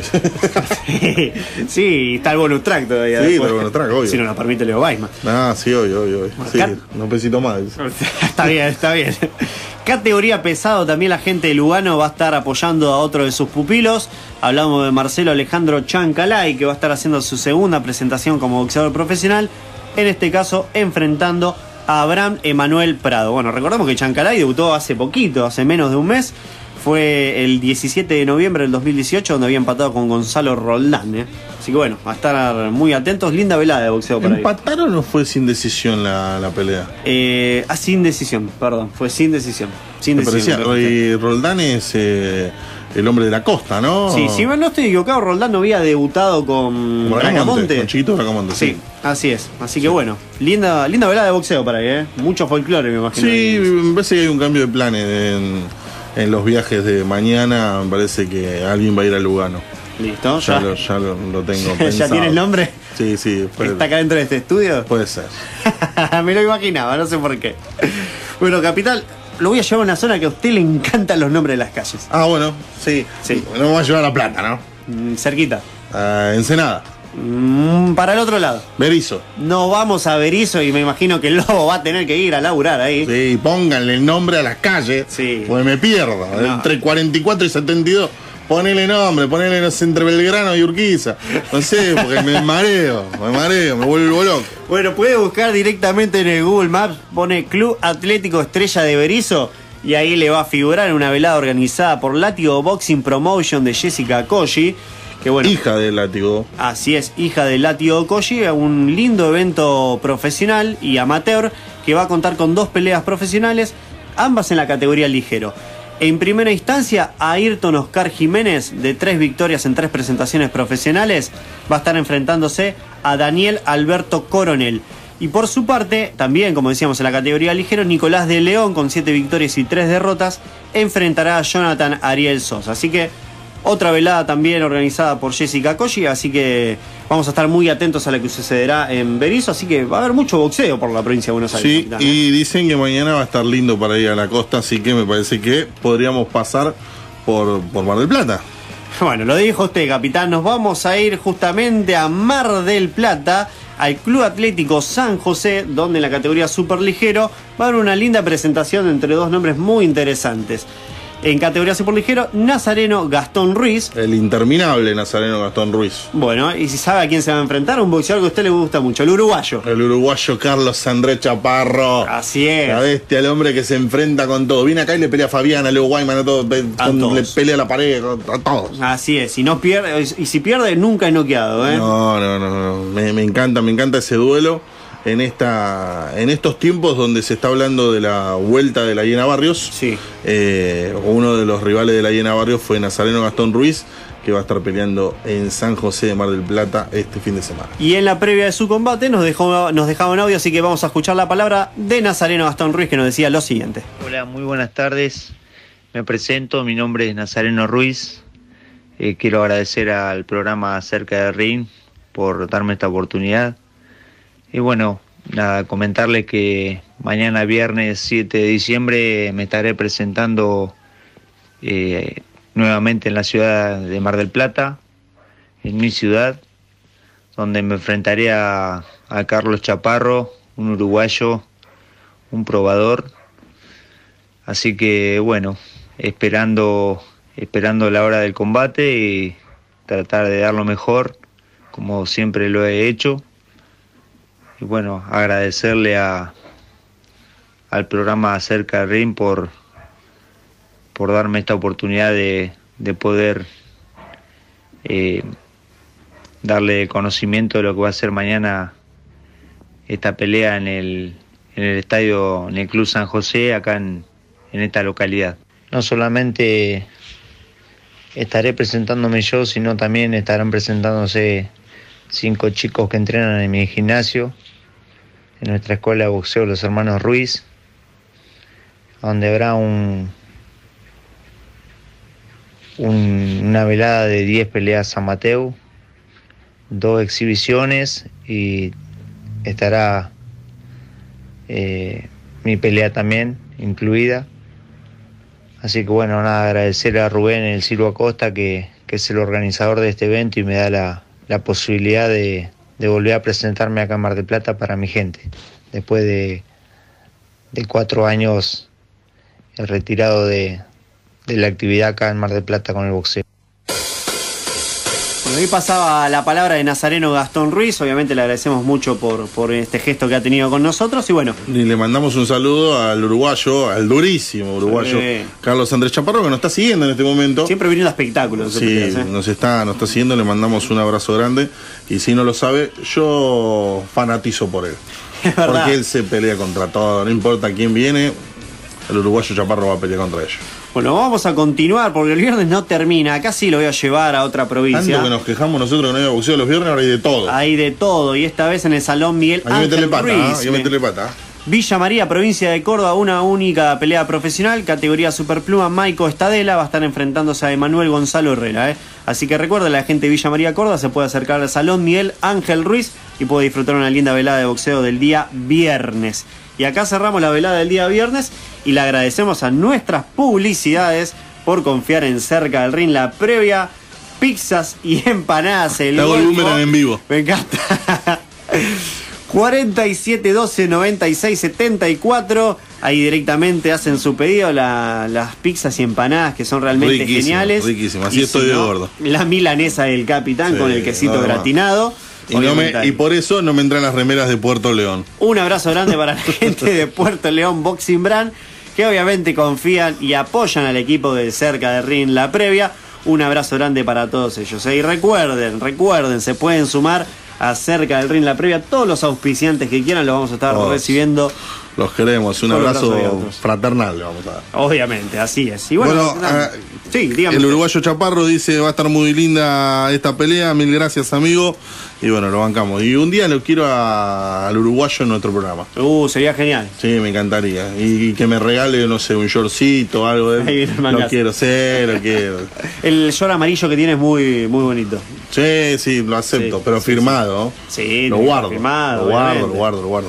Sí, está el bonus track todavía. Sí, está el bonus track, obvio. Si no nos permite Leo Weisman. Sí, obvio. Sí, no pesito más. Está bien. Categoría pesado, también la gente de Lugano va a estar apoyando a otro de sus pupilos. Hablamos de Marcelo Alejandro Chancalay, que va a estar haciendo su segunda presentación como boxeador profesional. En este caso, enfrentando a Abraham Emanuel Prado. Bueno, recordamos que Chancalay debutó hace poquito, hace menos de un mes. Fue el 17 de noviembre del 2018, donde había empatado con Gonzalo Roldán. Así que bueno, a estar muy atentos. Linda velada de boxeo para ahí. ¿Empataron o fue sin decisión la pelea? Sin decisión, perdón. Fue sin decisión. Y Roldán es el hombre de la costa, ¿no? Sí, si no estoy equivocado, Roldán no había debutado con Bracamonte. Con Chiquito Bracamonte, sí. Así es. Así que bueno, linda velada de boxeo para ahí, Mucho folclore, me imagino. Sí, me parece que hay un cambio de planes en los viajes de mañana. Me parece que alguien va a ir a Lugano. Listo, ya lo tengo pensado. ¿Ya tiene el nombre? Sí. ¿Está acá dentro de este estudio? Puede ser. Me lo imaginaba, no sé por qué. Bueno, Capital, lo voy a llevar a una zona que a usted le encantan los nombres de las calles. Bueno, sí. Nos vamos a llevar a La Plata, ¿no? Cerquita. Ensenada. Para el otro lado. Berizo. No vamos a Berizo y me imagino que el Lobo va a tener que ir a laburar ahí. Sí, pónganle el nombre a las calles. Sí. Porque me pierdo. No. Entre 44 y 72. Ponele nombre, ponele entre Belgrano y Urquiza. No sé, porque me mareo, me vuelvo loco. Bueno, puede buscar directamente en el Google Maps, pone Club Atlético Estrella de Berizo y ahí le va a figurar en una velada organizada por Látigo Boxing Promotion de Jessica Koji. Que bueno, hija de Látigo. Así es, hija de Látigo Koji, un lindo evento profesional y amateur que va a contar con 2 peleas profesionales, ambas en la categoría ligero. En primera instancia, Ayrton Oscar Jiménez, de 3 victorias en 3 presentaciones profesionales, va a estar enfrentándose a Daniel Alberto Coronel. Y por su parte, también, como decíamos, en la categoría ligero, Nicolás de León, con 7 victorias y 3 derrotas, enfrentará a Jonathan Ariel Sosa. Así que otra velada también organizada por Jessica Koji, así que vamos a estar muy atentos a lo que sucederá en Berizo, así que va a haber mucho boxeo por la provincia de Buenos Aires. Sí, capitán, y dicen que mañana va a estar lindo para ir a la costa, así que me parece que podríamos pasar por Mar del Plata. Bueno, lo dijo usted, capitán, nos vamos a ir justamente a Mar del Plata, al Club Atlético San José, donde en la categoría superligero va a haber una linda presentación entre 2 nombres muy interesantes. En categoría superligero, Nazareno Gastón Ruiz. El interminable Nazareno Gastón Ruiz. Bueno, y si sabe a quién se va a enfrentar, un boxeador que a usted le gusta mucho, el uruguayo. El uruguayo Carlos Andrés Chaparro. Así es. La bestia, el hombre que se enfrenta con todo. Viene acá y le pelea a Fabián, a Leo Guayman, a todos. Le pelea a la pared, a todos. Así es, si no pierde, y si pierde, nunca es noqueado, ¿eh? No. Me encanta ese duelo. En estos tiempos donde se está hablando de la vuelta de la Hiena Barrios, sí. Uno de los rivales de la Hiena Barrios fue Nazareno Gastón Ruiz, que va a estar peleando en San José de Mar del Plata este fin de semana. Y en la previa de su combate nos dejaba un audio, así que vamos a escuchar la palabra de Nazareno Gastón Ruiz, que nos decía lo siguiente. Hola, muy buenas tardes. Me presento, mi nombre es Nazareno Ruiz. Quiero agradecer al programa Cerca del Ring por darme esta oportunidad. Y bueno, nada, comentarles que mañana viernes 7 de diciembre me estaré presentando nuevamente en la ciudad de Mar del Plata, en mi ciudad, donde me enfrentaré a Carlos Chaparro, un uruguayo, un probador. Así que bueno, esperando la hora del combate y tratar de dar lo mejor, como siempre lo he hecho. Y bueno, agradecerle al programa Cerca del Ring por darme esta oportunidad de poder darle conocimiento de lo que va a ser mañana esta pelea en el estadio, en el Club San José, acá en esta localidad. No solamente estaré presentándome yo, sino también estarán presentándose 5 chicos que entrenan en mi gimnasio, en nuestra escuela de boxeo Los Hermanos Ruiz, donde habrá una velada de 10 peleas amateur, 2 exhibiciones y estará mi pelea también incluida. Así que bueno, nada, agradecer a Rubén El Silva Acosta, que es el organizador de este evento y me da la posibilidad de volver a presentarme acá en Mar del Plata para mi gente, después de 4 años retirado de la actividad acá en Mar del Plata con el boxeo. Bueno, ahí pasaba la palabra de Nazareno Gastón Ruiz, obviamente le agradecemos mucho por este gesto que ha tenido con nosotros y bueno. Y le mandamos un saludo al uruguayo, al durísimo uruguayo Carlos Andrés Chaparro, que nos está siguiendo en este momento. Siempre viniendo a espectáculos. Sí, nos está siguiendo, le mandamos un abrazo grande y si no lo sabe, yo fanatizo por él. Es verdad. Porque él se pelea contra todo, no importa quién viene, el uruguayo Chaparro va a pelear contra ellos. Bueno, vamos a continuar porque el viernes no termina. Acá sí lo voy a llevar a otra provincia. Tanto que nos quejamos nosotros que no había boxeo los viernes, ahora hay de todo. Hay de todo y esta vez en el Salón Miguel Ángel Ruiz. Hay que meterle pata. Villa María, provincia de Córdoba, una única pelea profesional, categoría superpluma. Maico Estadela va a estar enfrentándose a Emanuel Gonzalo Herrera. Así que recuerda, la gente de Villa María, Córdoba, se puede acercar al Salón Miguel Ángel Ruiz y puede disfrutar una linda velada de boxeo del día viernes. Y acá cerramos la velada del día viernes y le agradecemos a nuestras publicidades por confiar en Cerca del Ring, la previa, pizzas y empanadas. El volumen en vivo. Me encanta. 47 12 96 74. Ahí directamente hacen su pedido, las pizzas y empanadas que son realmente geniales. Riquísimo, así estoy de gordo. La milanesa del capitán con el quesito gratinado. Y por eso no me entran las remeras de Puerto León. Un abrazo grande para la gente de Puerto León Boxing Brand, que obviamente confían y apoyan al equipo de Cerca del Ring, la previa. Un abrazo grande para todos ellos. Y recuerden, se pueden sumar a Cerca del Ring, la previa. Todos los auspiciantes que quieran los vamos a estar recibiendo. Los queremos, un abrazo fraternal le vamos a dar. Obviamente, así es. Y bueno, sí, dígame. El uruguayo Chaparro dice, va a estar muy linda esta pelea, 1000 gracias amigo. Y bueno, lo bancamos. Y un día lo quiero al uruguayo en nuestro programa. Sería genial. Sí, me encantaría. Y que me regale, no sé, un shortcito, algo de... Lo quiero. El short amarillo que tiene es muy, muy bonito. Sí, lo acepto, pero firmado. Sí, lo guardo. Firmado, lo guardo.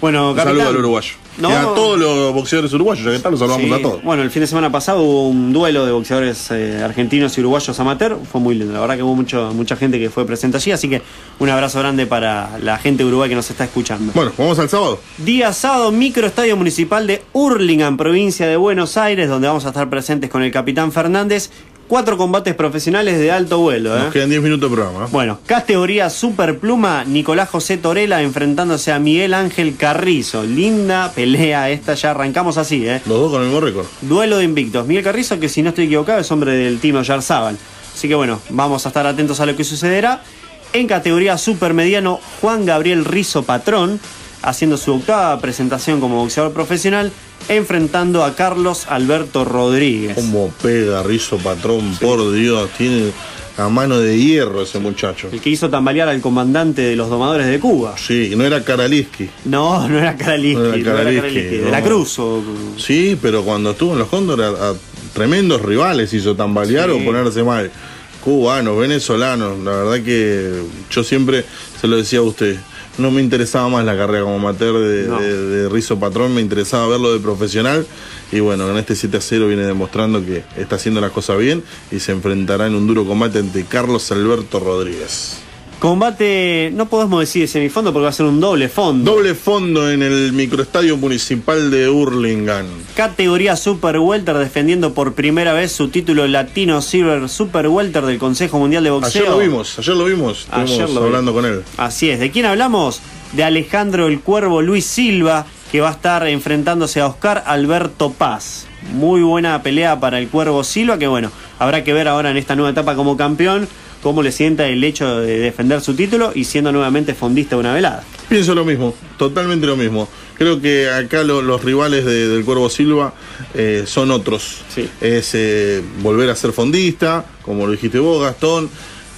Bueno, Un capitán, saludo al uruguayo. No. Y a todos los boxeadores uruguayos, ya que tal, los saludamos sí. a todos. Bueno, el fin de semana pasado hubo un duelo de boxeadores argentinos y uruguayos amateur. Fue muy lindo. La verdad que hubo mucha gente que fue presente allí. Así que un abrazo grande para la gente de Uruguay que nos está escuchando. Bueno, vamos al sábado. Día sábado, microestadio municipal de Hurlingham, provincia de Buenos Aires, donde vamos a estar presentes con el capitán Fernández. 4 combates profesionales de alto vuelo. Nos quedan 10 minutos de programa. Bueno, categoría superpluma, Nicolás José Torela enfrentándose a Miguel Ángel Carrizo. Linda pelea esta, ya arrancamos así, Los dos con el mismo récord. Duelo de invictos. Miguel Carrizo, que si no estoy equivocado, es hombre del Team Oyarzábal. Así que bueno, vamos a estar atentos a lo que sucederá. En categoría supermediano, Juan Gabriel Rizo Patrón, haciendo su octava presentación como boxeador profesional, enfrentando a Carlos Alberto Rodríguez. Como pega Rizo Patrón, sí. Por Dios, tiene a mano de hierro ese muchacho. El que hizo tambalear al comandante de los domadores de Cuba. Sí, no era Karaliski. No era Karaliski. De la Cruz. Sí, pero cuando estuvo en los Cóndores a tremendos rivales hizo tambalear o ponerse mal. Cubanos, venezolanos, la verdad que yo siempre se lo decía a usted. No me interesaba más la carrera como amateur de Rizo Patrón, me interesaba verlo de profesional. Y bueno, en este 7-0 viene demostrando que está haciendo las cosas bien y se enfrentará en un duro combate ante Carlos Alberto Rodríguez. Combate, no podemos decir semifondo porque va a ser un doble fondo. Doble fondo en el microestadio municipal de Hurlingham. Categoría Super Welter, defendiendo por primera vez su título Latino Silver Super Welter del Consejo Mundial de Boxeo. Ayer lo vimos. Estuvimos hablando con él. Así es. ¿De quién hablamos? De Alejandro el Cuervo Luis Silva, que va a estar enfrentándose a Oscar Alberto Paz. Muy buena pelea para el Cuervo Silva, que bueno, habrá que ver ahora en esta nueva etapa como campeón cómo le sienta el hecho de defender su título y siendo nuevamente fondista de una velada. Pienso lo mismo, totalmente lo mismo. Creo que acá los rivales del Cuervo Silva son otros. Sí. Es volver a ser fondista, como lo dijiste vos, Gastón,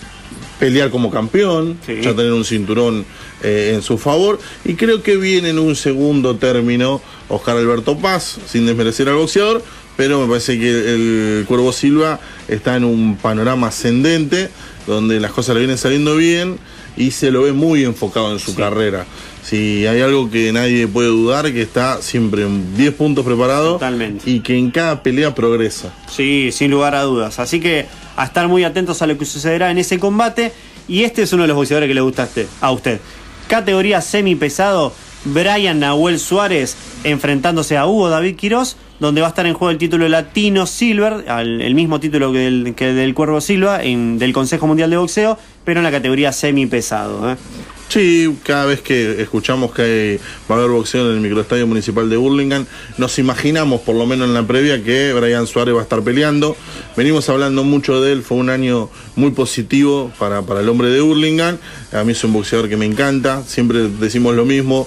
pelear como campeón, sí. Ya tener un cinturón en su favor. Y creo que viene en un segundo término Oscar Alberto Paz, sin desmerecer al boxeador, pero me parece que el Cuervo Silva está en un panorama ascendente, donde las cosas le vienen saliendo bien y se lo ve muy enfocado en su carrera. Si hay algo que nadie puede dudar, que está siempre en 10 puntos preparado. Totalmente. Y que en cada pelea progresa. Sí, sin lugar a dudas. Así que a estar muy atentos a lo que sucederá en ese combate. Y este es uno de los boxeadores que le gusta a usted. Categoría semipesado, Brian Nahuel Suárez enfrentándose a Hugo David Quirós, donde va a estar en juego el título Latino Silver, el mismo título que del Cuervo Silva, del Consejo Mundial de Boxeo, pero en la categoría semipesado. Sí, cada vez que escuchamos que va a haber boxeo en el microestadio municipal de Hurlingham, nos imaginamos, por lo menos en la previa, que Brian Suárez va a estar peleando. Venimos hablando mucho de él, fue un año muy positivo para el hombre de Hurlingham. A mí es un boxeador que me encanta, siempre decimos lo mismo,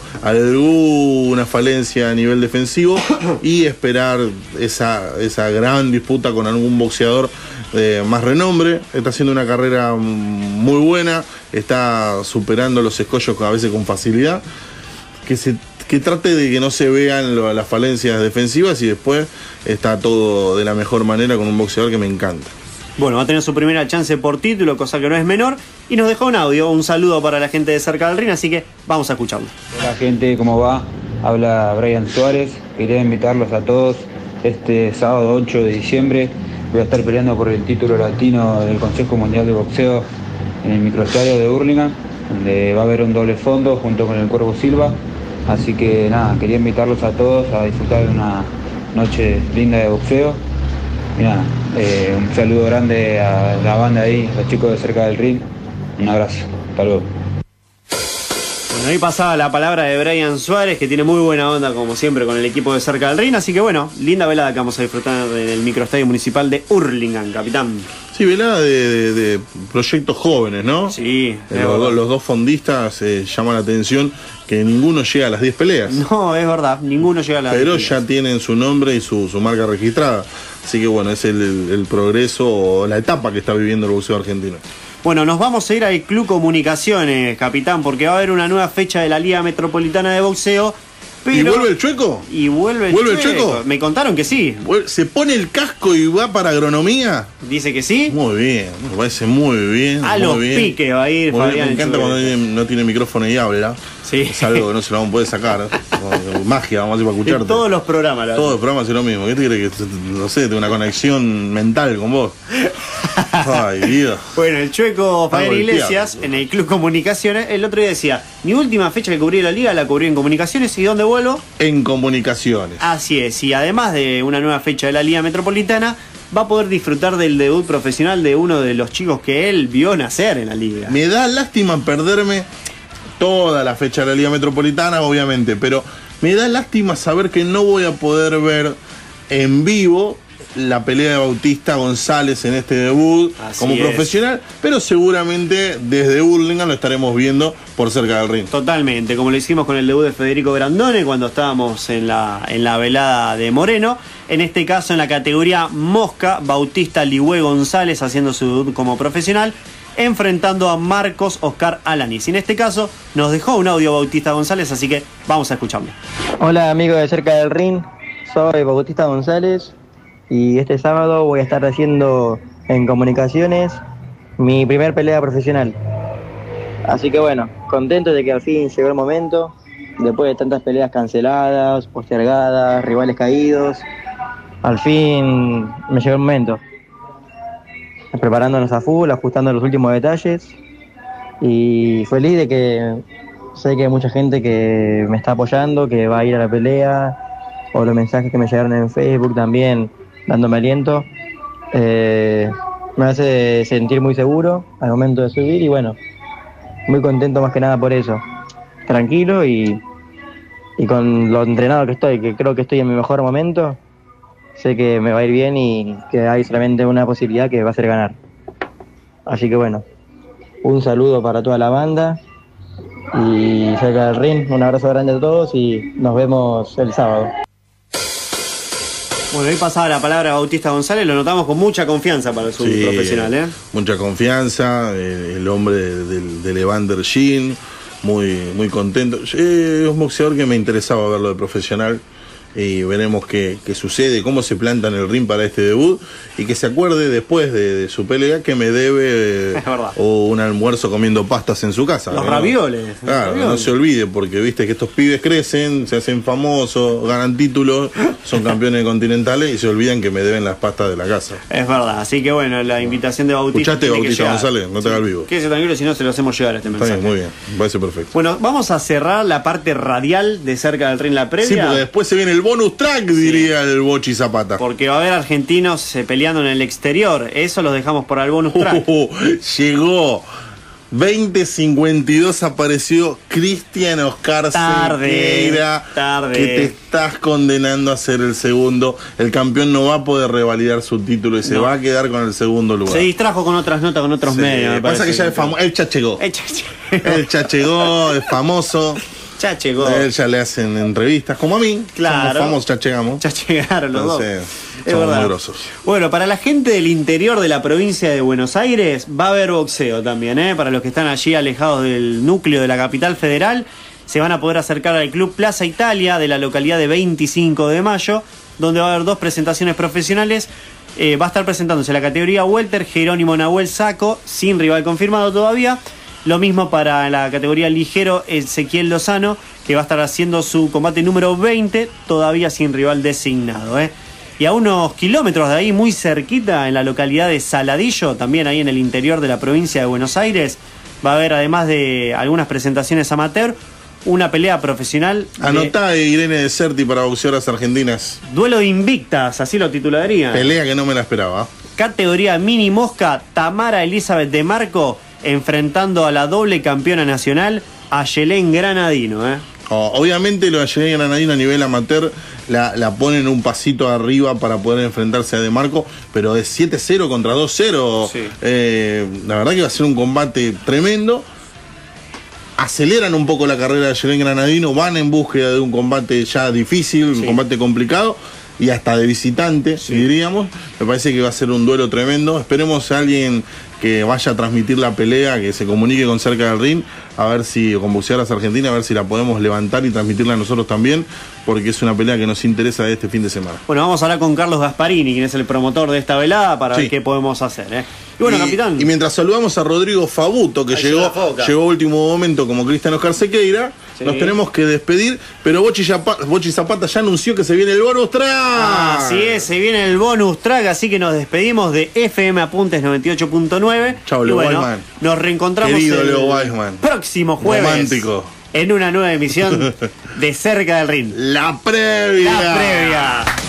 algún una falencia a nivel defensivo y esperar esa gran disputa con algún boxeador de más renombre. Está haciendo una carrera muy buena, está superando los escollos a veces con facilidad, que trate de que no se vean las falencias defensivas y después está todo de la mejor manera con un boxeador que me encanta. Bueno, va a tener su primera chance por título, cosa que no es menor, y nos dejó un audio, un saludo para la gente de Cerca del Ring, así que vamos a escucharlo. Hola gente, ¿cómo va? Habla Brian Suárez, quería invitarlos a todos este sábado 8 de diciembre. Voy a estar peleando por el título latino del Consejo Mundial de Boxeo en el microestadio de Hurlingham, donde va a haber un doble fondo junto con el Cuervo Silva. Así que nada, quería invitarlos a todos a disfrutar de una noche linda de boxeo. Y nada, un saludo grande a la banda ahí, los chicos de Cerca del Ring. Un abrazo, hasta luego. Bueno, ahí pasaba la palabra de Brian Suárez, que tiene muy buena onda como siempre con el equipo de Cerca del Ring, así que bueno, linda velada que vamos a disfrutar en el microestadio municipal de Hurlingham, capitán. Sí, velada de proyectos jóvenes, ¿no? Sí. Los dos fondistas llaman la atención que ninguno llega a las 10 peleas. No, es verdad, ninguno llega a las 10 Pero peleas. ya tienen su nombre y su marca registrada. Así que bueno, es el progreso o la etapa que está viviendo el boxeo argentino. Bueno, nos vamos a ir al Club Comunicaciones, capitán, porque va a haber una nueva fecha de la Liga Metropolitana de Boxeo. Pero... ¿Y vuelve el Chueco? ¿Y vuelve el Chueco? Me contaron que sí. ¿Se pone el casco y va para agronomía? Dice que sí. Muy bien, me parece muy bien. A los piques va a ir Fabián. Me encanta Chueco. cuando no tiene micrófono y habla. Sí. Es algo que no se lo vamos a poder sacar. Magia, vamos a hacer para escucharte. En todos los programas. Todos los programas es lo mismo. ¿Qué te crees? Que, no sé, tengo una conexión mental con vos. Ay, Dios. Bueno, el chueco Fabián Iglesias, en el Club Comunicaciones, el otro día decía, mi última fecha que cubrí la liga la cubrí en Comunicaciones. ¿Y dónde vuelvo? En Comunicaciones. Así es, y además de una nueva fecha de la Liga Metropolitana, va a poder disfrutar del debut profesional de uno de los chicos que él vio nacer en la liga. Me da lástima perderme toda la fecha de la Liga Metropolitana, obviamente, pero me da lástima saber que no voy a poder ver en vivo la pelea de Bautista González en este debut como profesional, pero seguramente desde Hurlingham lo estaremos viendo por cerca del ring. Totalmente, como lo hicimos con el debut de Federico Grandone cuando estábamos en la velada de Moreno. En este caso, en la categoría Mosca, Bautista Ligüe González haciendo su debut como profesional, enfrentando a Marcos Oscar Alanis. Y en este caso nos dejó un audio Bautista González, así que vamos a escucharlo. Hola amigos de Cerca del Ring, soy Bautista González y este sábado voy a estar haciendo en Comunicaciones mi primer pelea profesional. Así que bueno, contento de que al fin llegó el momento, después de tantas peleas canceladas, postergadas, rivales caídos, al fin me llegó el momento. Preparándonos a full, ajustando los últimos detalles y feliz de que sé que hay mucha gente que me está apoyando, que va a ir a la pelea, o los mensajes que me llegaron en Facebook también dándome aliento. Me hace sentir muy seguro al momento de subir y bueno, muy contento más que nada por eso. Tranquilo y con lo entrenado que estoy, que creo que estoy en mi mejor momento, sé que me va a ir bien y que hay solamente una posibilidad que va a ser ganar. Así que bueno, un saludo para toda la banda y Cerca del Ring, un abrazo grande a todos y nos vemos el sábado. Bueno, ahí pasaba la palabra a Bautista González, lo notamos con mucha confianza para su profesional, ¿eh? Mucha confianza, el hombre del Evander Jean, muy contento. Es un boxeador que me interesaba verlo de profesional. Y veremos qué sucede, cómo se planta en el ring para este debut y que se acuerde después de su pelea que me debe un almuerzo comiendo pastas en su casa. Los ravioles. Claro, no se olvide porque viste que estos pibes crecen, se hacen famosos, ganan títulos, son campeones continentales y se olvidan que me deben las pastas de la casa. Es verdad, así que bueno, la invitación de Bautista. Escuchaste, Bautista González, no te hagas vivo. Quédese tranquilo si no se lo hacemos llegar a este mensaje. Está bien, muy bien, me parece perfecto. Bueno, vamos a cerrar la parte radial de Cerca del Ring, la previa. Sí, porque después se viene el bonus track, diría el Bochi Zapata. Porque va a haber argentinos peleando en el exterior. Eso los dejamos para el bonus track. Llegó 20:52, apareció Cristian Oscar Sequeira, que te estás condenando a ser el segundo. El campeón no va a poder revalidar su título y se va a quedar con el segundo lugar. Se distrajo con otras notas, con otros medios. Me pasa que ya es famoso. Él ya llegó. Él ya llegó, es famoso. Ya llegó. A él ya le hacen entrevistas, como a mí. Claro. Somos famosos, ya llegamos. Ya llegaron los dos. Somos muy grosos. Bueno, para la gente del interior de la provincia de Buenos Aires va a haber boxeo también, ¿eh? Para los que están allí alejados del núcleo de la capital federal, se van a poder acercar al Club Plaza Italia de la localidad de 25 de mayo, donde va a haber 2 presentaciones profesionales. Va a estar presentándose la categoría welter Jerónimo Nahuel Saco, sin rival confirmado todavía. Lo mismo para la categoría ligero Ezequiel Lozano, que va a estar haciendo su combate número 20, todavía sin rival designado, ¿eh? Y a unos kilómetros de ahí, muy cerquita, en la localidad de Saladillo, también ahí en el interior de la provincia de Buenos Aires, va a haber, además de algunas presentaciones amateur, una pelea profesional. Anotá Irene Deserti para boxeadoras argentinas. Duelo de invictas, así lo titularía. Pelea que no me la esperaba. Categoría mini mosca, Tamara Elizabeth de Marco enfrentando a la doble campeona nacional, Ayelén Granadino, ¿eh? Obviamente lo de Ayelén Granadino a nivel amateur la ponen un pasito arriba para poder enfrentarse a De Marco, pero es 7-0 contra 2-0. Sí. La verdad que va a ser un combate tremendo. Aceleran un poco la carrera de Ayelén Granadino, van en búsqueda de un combate ya difícil, un combate complicado y hasta de visitante, diríamos. Me parece que va a ser un duelo tremendo. Esperemos a alguien que vaya a transmitir la pelea, que se comunique con Cerca del Ring, a ver si, con boxeadoras argentinas, a ver si la podemos levantar y transmitirla a nosotros también, porque es una pelea que nos interesa de este fin de semana. Bueno, vamos a hablar con Carlos Gasparini, quien es el promotor de esta velada, para ver qué podemos hacer, ¿eh? Y bueno, capitán. Y mientras saludamos a Rodrigo Fabuto, que llegó a último momento como Cristian Oscar Sequeira, Sí. Nos tenemos que despedir, pero Bochi Zapata ya anunció que se viene el bonus track. Así es, se viene el bonus track, así que nos despedimos de FM Apuntes 98.9. Chao, Leo Weisman. Nos reencontramos Querido el Leo Weisman. próximo jueves. Romántico. En una nueva emisión de Cerca del Ring. La previa. La previa.